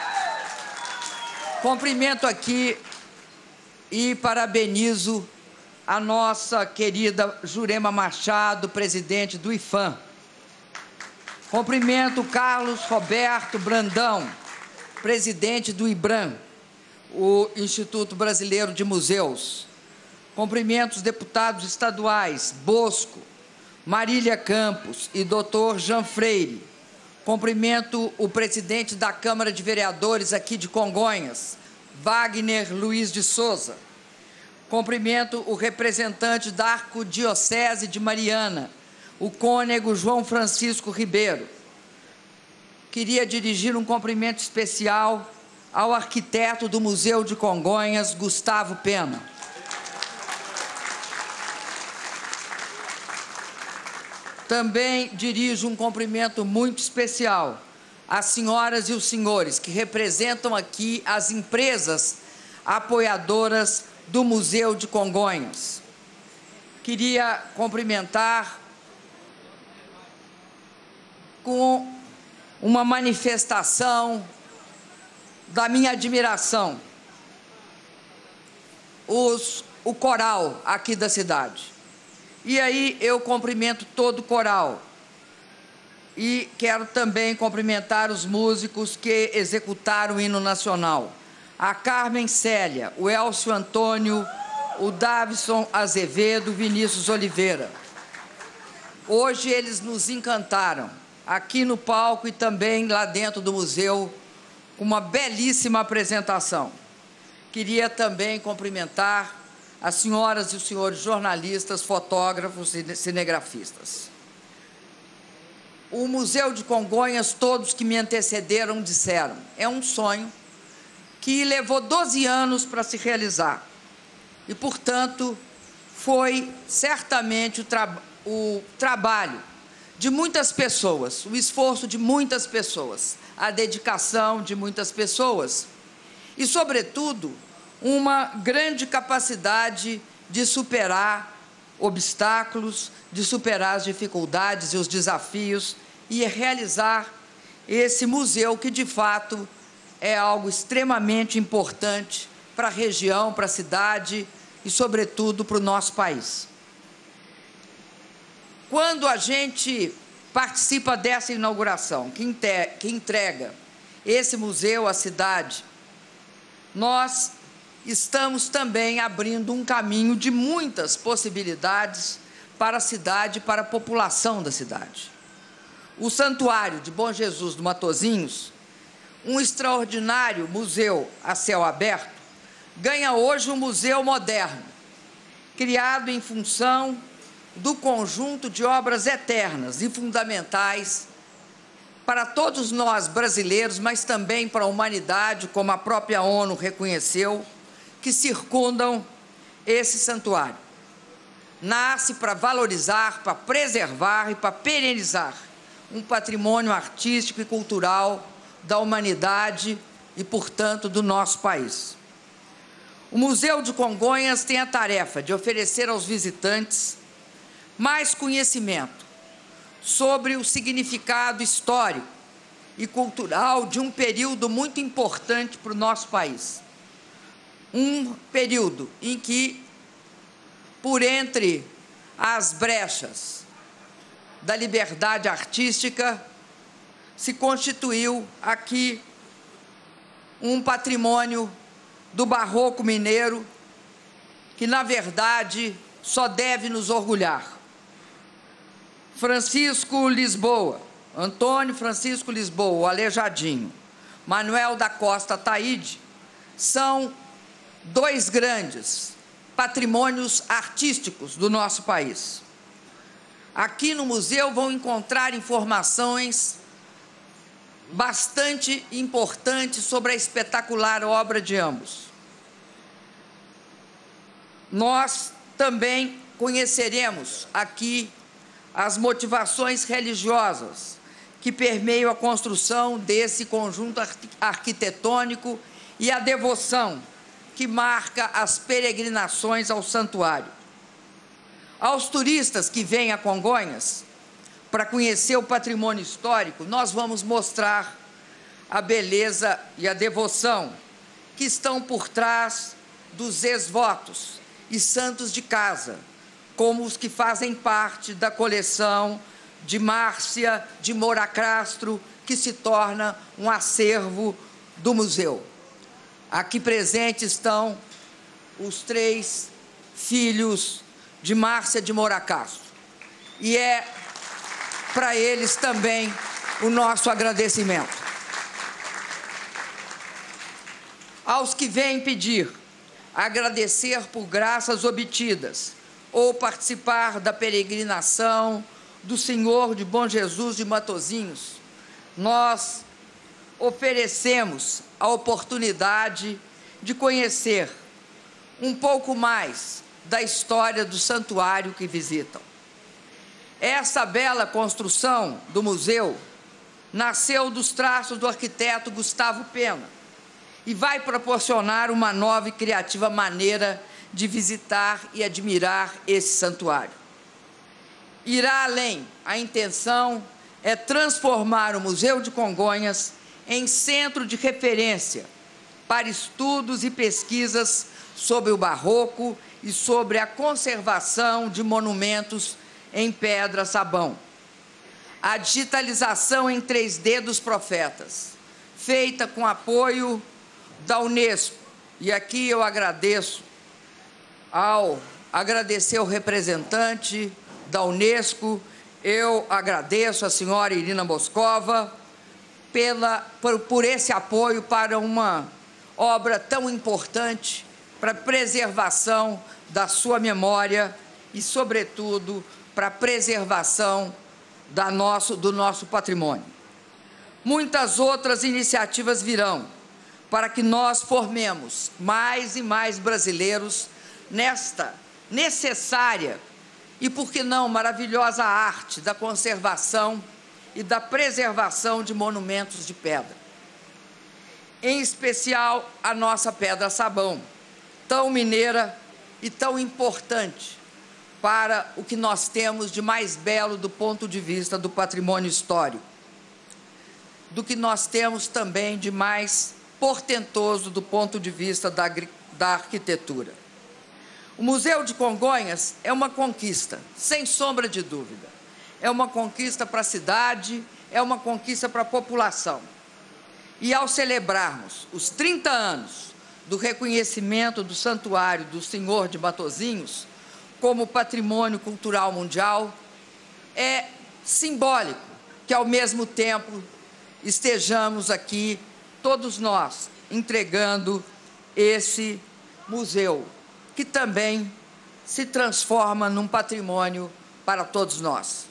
Cumprimento aqui e parabenizo a nossa querida Jurema Machado, presidente do I F A M. Cumprimento Carlos Roberto Brandão, presidente do IBRAM, o Instituto Brasileiro de Museus. Cumprimento os deputados estaduais Bosco, Marília Campos e doutor Jean Freire. Cumprimento o presidente da Câmara de Vereadores aqui de Congonhas, Wagner Luiz de Souza. Cumprimento o representante da Arquidiocese de Mariana, o cônego João Francisco Ribeiro. Queria dirigir um cumprimento especial ao arquiteto do Museu de Congonhas, Gustavo Pena. Também dirijo um cumprimento muito especial às senhoras e os senhores que representam aqui as empresas apoiadoras do Museu de Congonhas. Queria cumprimentar com uma manifestação da minha admiração os, o coral aqui da cidade. E aí eu cumprimento todo o coral. E quero também cumprimentar os músicos que executaram o hino nacional. A Carmen Célia, o Elcio Antônio, o Davison Azevedo, Vinícius Oliveira. Hoje eles nos encantaram, aqui no palco e também lá dentro do museu, com uma belíssima apresentação. Queria também cumprimentar as senhoras e os senhores jornalistas, fotógrafos e cinegrafistas. O Museu de Congonhas, todos que me antecederam disseram, é um sonho que levou doze anos para se realizar. E, portanto, foi certamente o, tra o trabalho de muitas pessoas, o esforço de muitas pessoas, a dedicação de muitas pessoas e, sobretudo, uma grande capacidade de superar obstáculos, de superar as dificuldades e os desafios e realizar esse museu que, de fato, é algo extremamente importante para a região, para a cidade e, sobretudo, para o nosso país. Quando a gente participa dessa inauguração, que entrega esse museu à cidade, nós estamos também abrindo um caminho de muitas possibilidades para a cidade e para a população da cidade. O Santuário de Bom Jesus do Matozinhos, um extraordinário museu a céu aberto, ganha hoje um museu moderno, criado em função do conjunto de obras eternas e fundamentais para todos nós brasileiros, mas também para a humanidade, como a própria ONU reconheceu, que circundam esse santuário. Nasce para valorizar, para preservar e para perenizar um patrimônio artístico e cultural da humanidade e, portanto, do nosso país. O Museu de Congonhas tem a tarefa de oferecer aos visitantes mais conhecimento sobre o significado histórico e cultural de um período muito importante para o nosso país. Um período em que, por entre as brechas da liberdade artística, se constituiu aqui um patrimônio do barroco mineiro que, na verdade, só deve nos orgulhar. Francisco Lisboa, Antônio Francisco Lisboa, o Aleijadinho, Manuel da Costa Taide, são dois grandes patrimônios artísticos do nosso país. Aqui no museu vão encontrar informações bastante importante sobre a espetacular obra de ambos. Nós também conheceremos aqui as motivações religiosas que permeiam a construção desse conjunto arquitetônico e a devoção que marca as peregrinações ao santuário. Aos turistas que vêm a Congonhas para conhecer o patrimônio histórico, nós vamos mostrar a beleza e a devoção que estão por trás dos ex-votos e santos de casa, como os que fazem parte da coleção de Márcia de Moura Castro, que se torna um acervo do museu. Aqui presentes estão os três filhos de Márcia de Moura Castro. E é para eles também o nosso agradecimento. Aos que vêm pedir, agradecer por graças obtidas ou participar da peregrinação do Senhor de Bom Jesus de Matosinhos, nós oferecemos a oportunidade de conhecer um pouco mais da história do santuário que visitam. Essa bela construção do museu nasceu dos traços do arquiteto Gustavo Pena e vai proporcionar uma nova e criativa maneira de visitar e admirar esse santuário. Irá além. A intenção é transformar o Museu de Congonhas em centro de referência para estudos e pesquisas sobre o barroco e sobre a conservação de monumentos em pedra-sabão. A digitalização em três D dos profetas, feita com apoio da Unesco. E aqui eu agradeço ao agradecer ao representante da Unesco, eu agradeço a senhora Irina Boscova pela, por, por esse apoio para uma obra tão importante para a preservação da sua memória e, sobretudo, para a preservação da nosso, do nosso patrimônio. Muitas outras iniciativas virão para que nós formemos mais e mais brasileiros nesta necessária e, por que não, maravilhosa arte da conservação e da preservação de monumentos de pedra. Em especial, a nossa pedra-sabão, tão mineira e tão importante para o que nós temos de mais belo do ponto de vista do patrimônio histórico, do que nós temos também de mais portentoso do ponto de vista da, da arquitetura. O Museu de Congonhas é uma conquista, sem sombra de dúvida. É uma conquista para a cidade, é uma conquista para a população. E ao celebrarmos os trinta anos do reconhecimento do Santuário do Senhor de Matosinhos como patrimônio cultural mundial, é simbólico que, ao mesmo tempo, estejamos aqui, todos nós, entregando esse museu, que também se transforma num patrimônio para todos nós.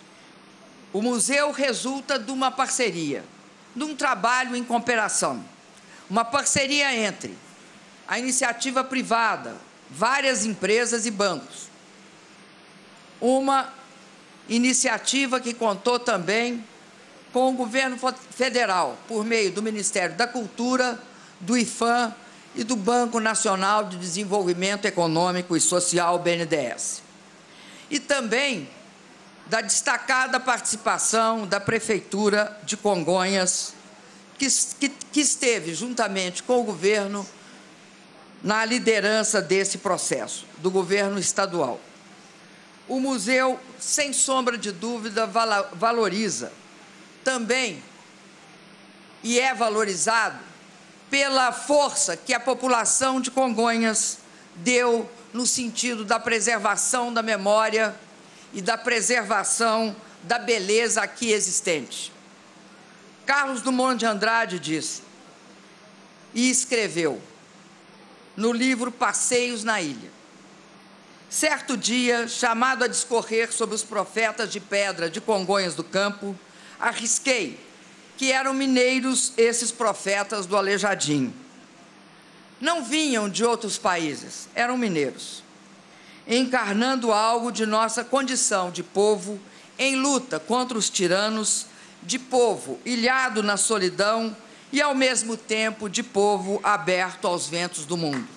O museu resulta de uma parceria, de um trabalho em cooperação, uma parceria entre a iniciativa privada, várias empresas e bancos, uma iniciativa que contou também com o governo federal, por meio do Ministério da Cultura, do IFAM e do Banco Nacional de Desenvolvimento Econômico e Social, B N D E S. E também da destacada participação da Prefeitura de Congonhas, que, que, que esteve, juntamente com o governo, na liderança desse processo, do governo estadual. O museu, sem sombra de dúvida, valoriza também, e é valorizado, pela força que a população de Congonhas deu no sentido da preservação da memória e da preservação da beleza aqui existente. Carlos Drummond de Andrade disse e escreveu no livro Passeios na Ilha: certo dia, chamado a discorrer sobre os profetas de pedra de Congonhas do Campo, arrisquei que eram mineiros esses profetas do Aleijadinho. Não vinham de outros países, eram mineiros, encarnando algo de nossa condição de povo em luta contra os tiranos, de povo ilhado na solidão e, ao mesmo tempo, de povo aberto aos ventos do mundo.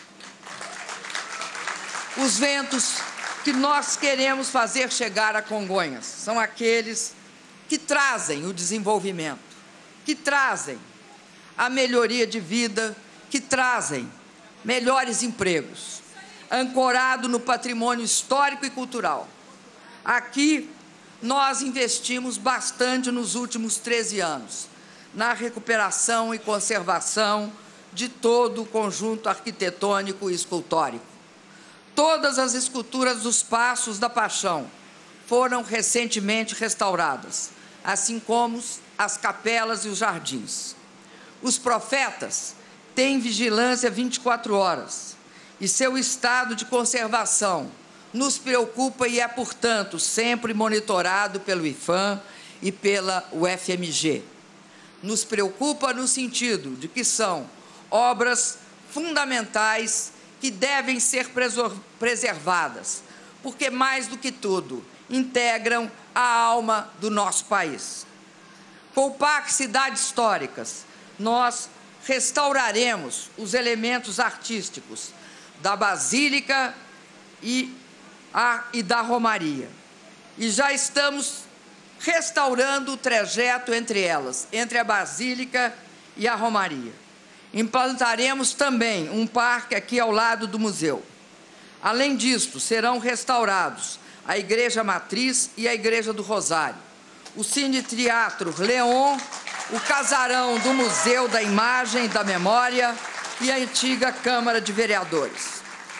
Os ventos que nós queremos fazer chegar a Congonhas são aqueles que trazem o desenvolvimento, que trazem a melhoria de vida, que trazem melhores empregos, ancorado no patrimônio histórico e cultural. Aqui, nós investimos bastante nos últimos treze anos, na recuperação e conservação de todo o conjunto arquitetônico e escultórico. Todas as esculturas dos Passos da Paixão foram recentemente restauradas, assim como as capelas e os jardins. Os profetas têm vigilância vinte e quatro horas e seu estado de conservação nos preocupa e é, portanto, sempre monitorado pelo IPHAN e pela U F M G. Nos preocupa no sentido de que são obras fundamentais que devem ser preservadas, porque, mais do que tudo, integram a alma do nosso país. Com o Parque Cidades Históricas, nós restauraremos os elementos artísticos da Basílica e, a, e da Romaria. E já estamos restaurando o trajeto entre elas, entre a Basílica e a Romaria. Implantaremos também um parque aqui ao lado do museu. Além disto, serão restaurados a Igreja Matriz e a Igreja do Rosário, o Cine Teatro Leon, o casarão do Museu da Imagem e da Memória e a antiga Câmara de Vereadores.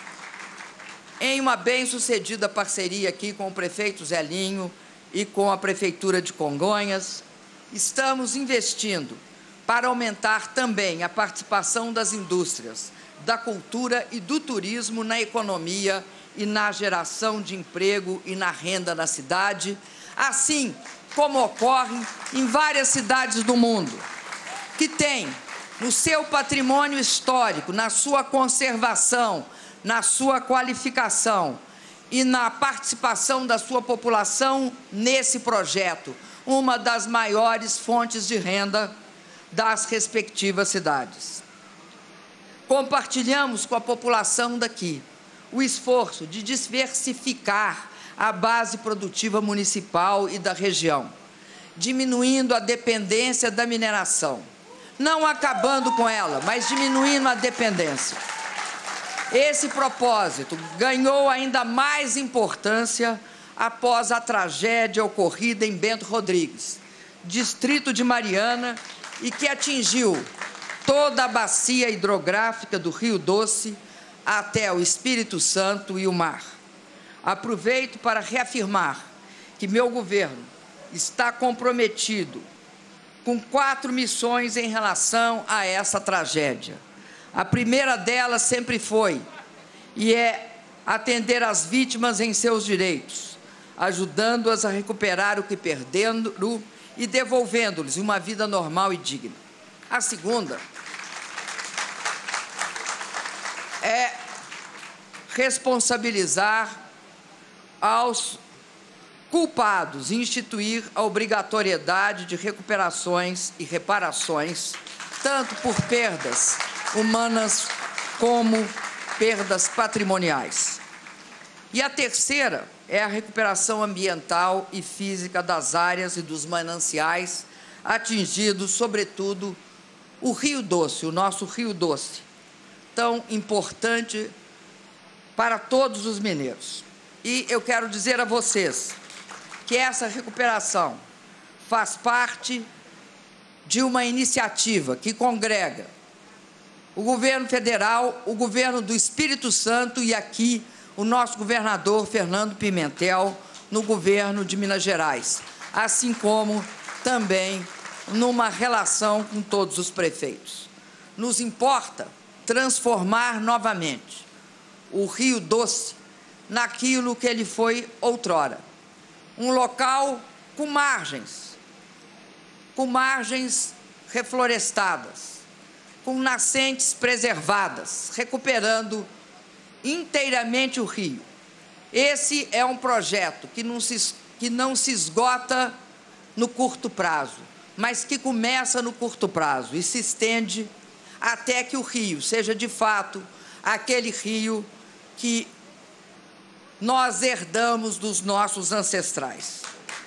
Em uma bem-sucedida parceria aqui com o prefeito Zelinho e com a Prefeitura de Congonhas, estamos investindo para aumentar também a participação das indústrias, da cultura e do turismo na economia e na geração de emprego e na renda na cidade, assim como ocorre em várias cidades do mundo, que têm no seu patrimônio histórico, na sua conservação, na sua qualificação e na participação da sua população nesse projeto, uma das maiores fontes de renda das respectivas cidades. Compartilhamos com a população daqui o esforço de diversificar a base produtiva municipal e da região, diminuindo a dependência da mineração, não acabando com ela, mas diminuindo a dependência. Esse propósito ganhou ainda mais importância após a tragédia ocorrida em Bento Rodrigues, distrito de Mariana, e que atingiu toda a bacia hidrográfica do Rio Doce até o Espírito Santo e o mar. Aproveito para reafirmar que meu governo está comprometido com quatro missões em relação a essa tragédia. A primeira delas sempre foi e é atender as vítimas em seus direitos, ajudando-as a recuperar o que perderam e devolvendo-lhes uma vida normal e digna. A segunda é responsabilizar aos culpados e instituir a obrigatoriedade de recuperações e reparações, tanto por perdas humanas como perdas patrimoniais. E a terceira é a recuperação ambiental e física das áreas e dos mananciais atingidos, sobretudo, o Rio Doce, o nosso Rio Doce, tão importante para todos os mineiros. E eu quero dizer a vocês que essa recuperação faz parte de uma iniciativa que congrega o governo federal, o governo do Espírito Santo e aqui o nosso governador Fernando Pimentel no governo de Minas Gerais, assim como também numa relação com todos os prefeitos. Nos importa transformar novamente o Rio Doce naquilo que ele foi outrora, um local com margens, com margens reflorestadas, com nascentes preservadas, recuperando inteiramente o rio. Esse é um projeto que não se, que não se esgota no curto prazo, mas que começa no curto prazo e se estende até que o rio seja, de fato, aquele rio que nós herdamos dos nossos ancestrais.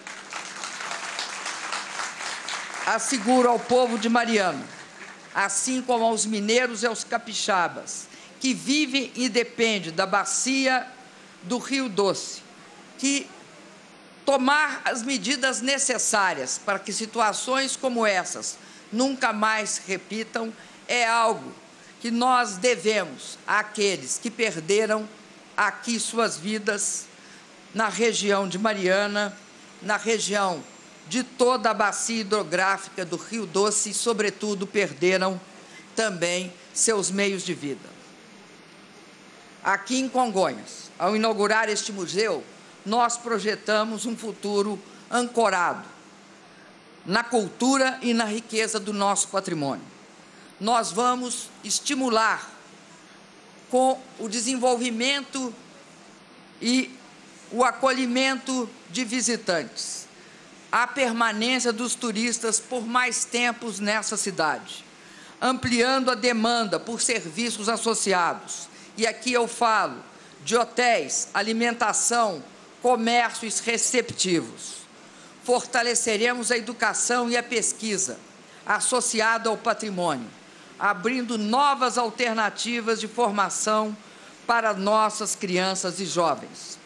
Asseguro ao povo de Mariana, assim como aos mineiros e aos capixabas, que vivem e dependem da bacia do Rio Doce, que tomar as medidas necessárias para que situações como essas nunca mais se repitam é algo que nós devemos àqueles que perderam aqui suas vidas na região de Mariana, na região de toda a bacia hidrográfica do Rio Doce e, sobretudo, perderam também seus meios de vida. Aqui em Congonhas, ao inaugurar este museu, nós projetamos um futuro ancorado na cultura e na riqueza do nosso patrimônio. Nós vamos estimular com o desenvolvimento e o acolhimento de visitantes a permanência dos turistas por mais tempos nessa cidade, ampliando a demanda por serviços associados. E aqui eu falo de hotéis, alimentação, comércios receptivos. Fortaleceremos a educação e a pesquisa associada ao patrimônio, abrindo novas alternativas de formação para nossas crianças e jovens.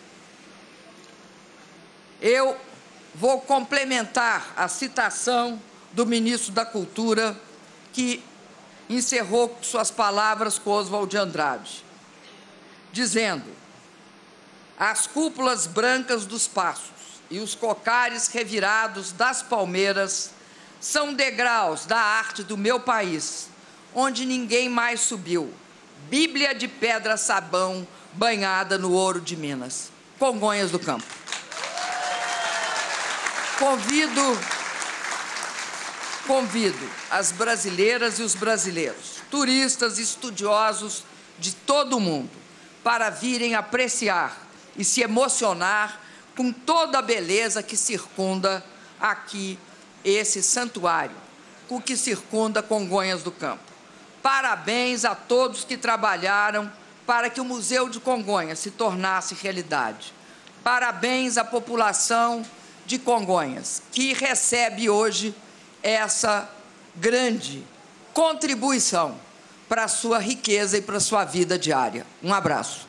Eu vou complementar a citação do ministro da Cultura, que encerrou suas palavras com Oswald de Andrade, dizendo: as cúpulas brancas dos passos e os cocares revirados das palmeiras são degraus da arte do meu país, onde ninguém mais subiu. Bíblia de pedra-sabão banhada no ouro de Minas. Congonhas do Campo. Convido, convido as brasileiras e os brasileiros, turistas e estudiosos de todo o mundo, para virem apreciar e se emocionar com toda a beleza que circunda aqui esse santuário, o que circunda Congonhas do Campo. Parabéns a todos que trabalharam para que o Museu de Congonhas se tornasse realidade. Parabéns à população de Congonhas, que recebe hoje essa grande contribuição para a sua riqueza e para a sua vida diária. Um abraço.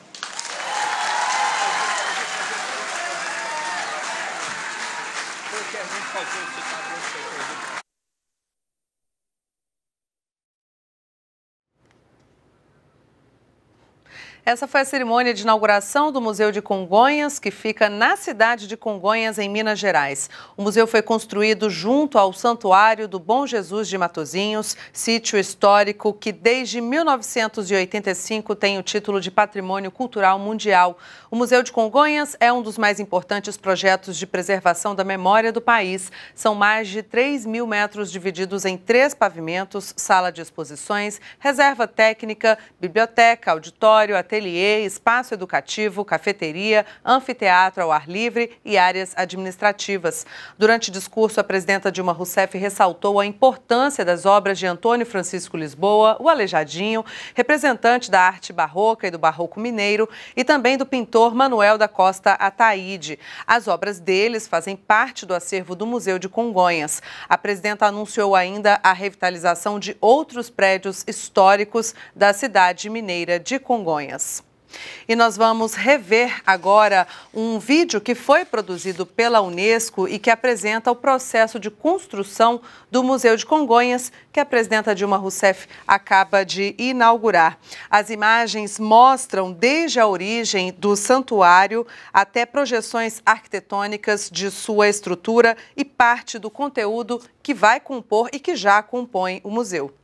Essa foi a cerimônia de inauguração do Museu de Congonhas, que fica na cidade de Congonhas, em Minas Gerais. O museu foi construído junto ao Santuário do Bom Jesus de Matozinhos, sítio histórico que desde mil novecentos e oitenta e cinco tem o título de Patrimônio Cultural Mundial. O Museu de Congonhas é um dos mais importantes projetos de preservação da memória do país. São mais de três mil metros divididos em três pavimentos, sala de exposições, reserva técnica, biblioteca, auditório, ateliê, espaço educativo, cafeteria, anfiteatro ao ar livre e áreas administrativas. Durante o discurso, a presidenta Dilma Rousseff ressaltou a importância das obras de Antônio Francisco Lisboa, o Aleijadinho, representante da arte barroca e do barroco mineiro, e também do pintor Manuel da Costa Ataíde. As obras deles fazem parte do acervo do Museu de Congonhas. A presidenta anunciou ainda a revitalização de outros prédios históricos da cidade mineira de Congonhas. E nós vamos rever agora um vídeo que foi produzido pela Unesco e que apresenta o processo de construção do Museu de Congonhas, que a presidenta Dilma Rousseff acaba de inaugurar. As imagens mostram desde a origem do santuário até projeções arquitetônicas de sua estrutura e parte do conteúdo que vai compor e que já compõe o museu.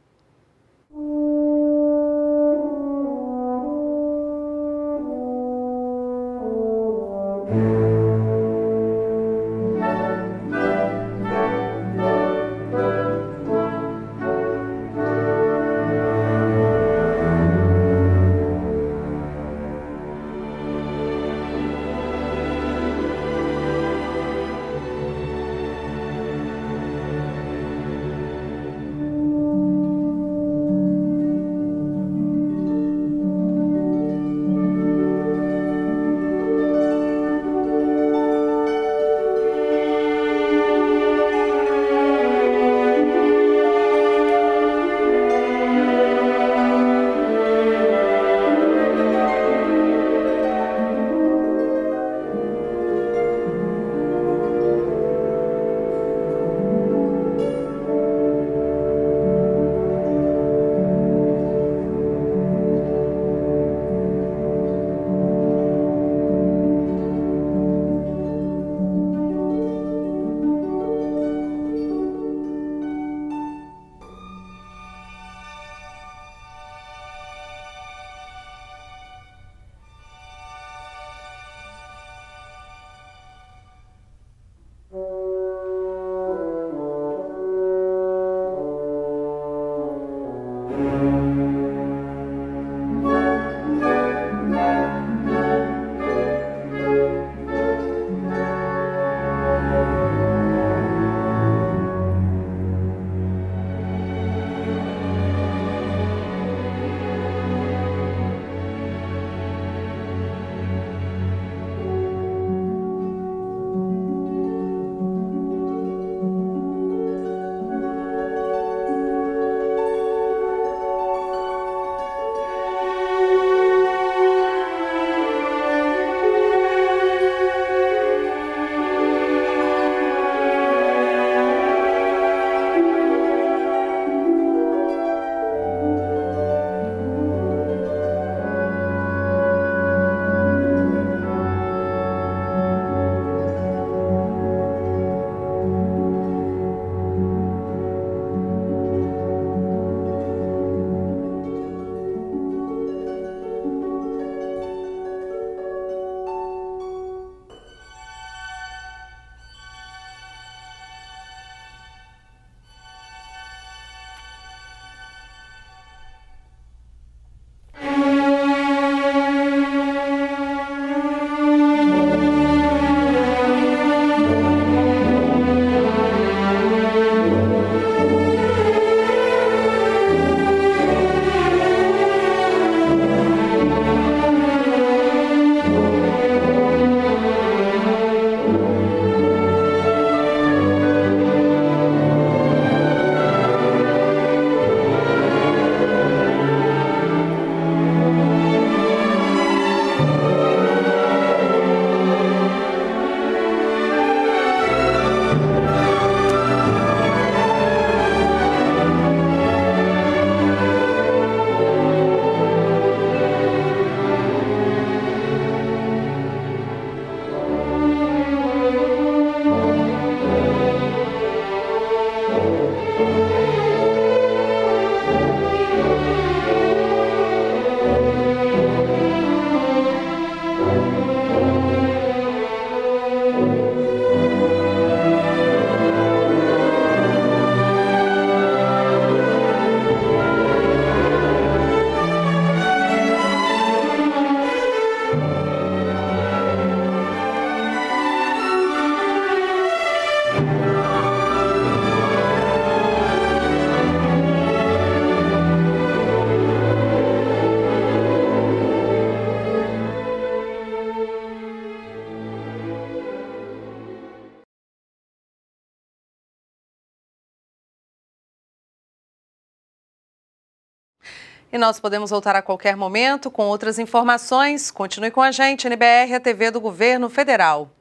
E nós podemos voltar a qualquer momento com outras informações. Continue com a gente, N B R, a T V do Governo Federal.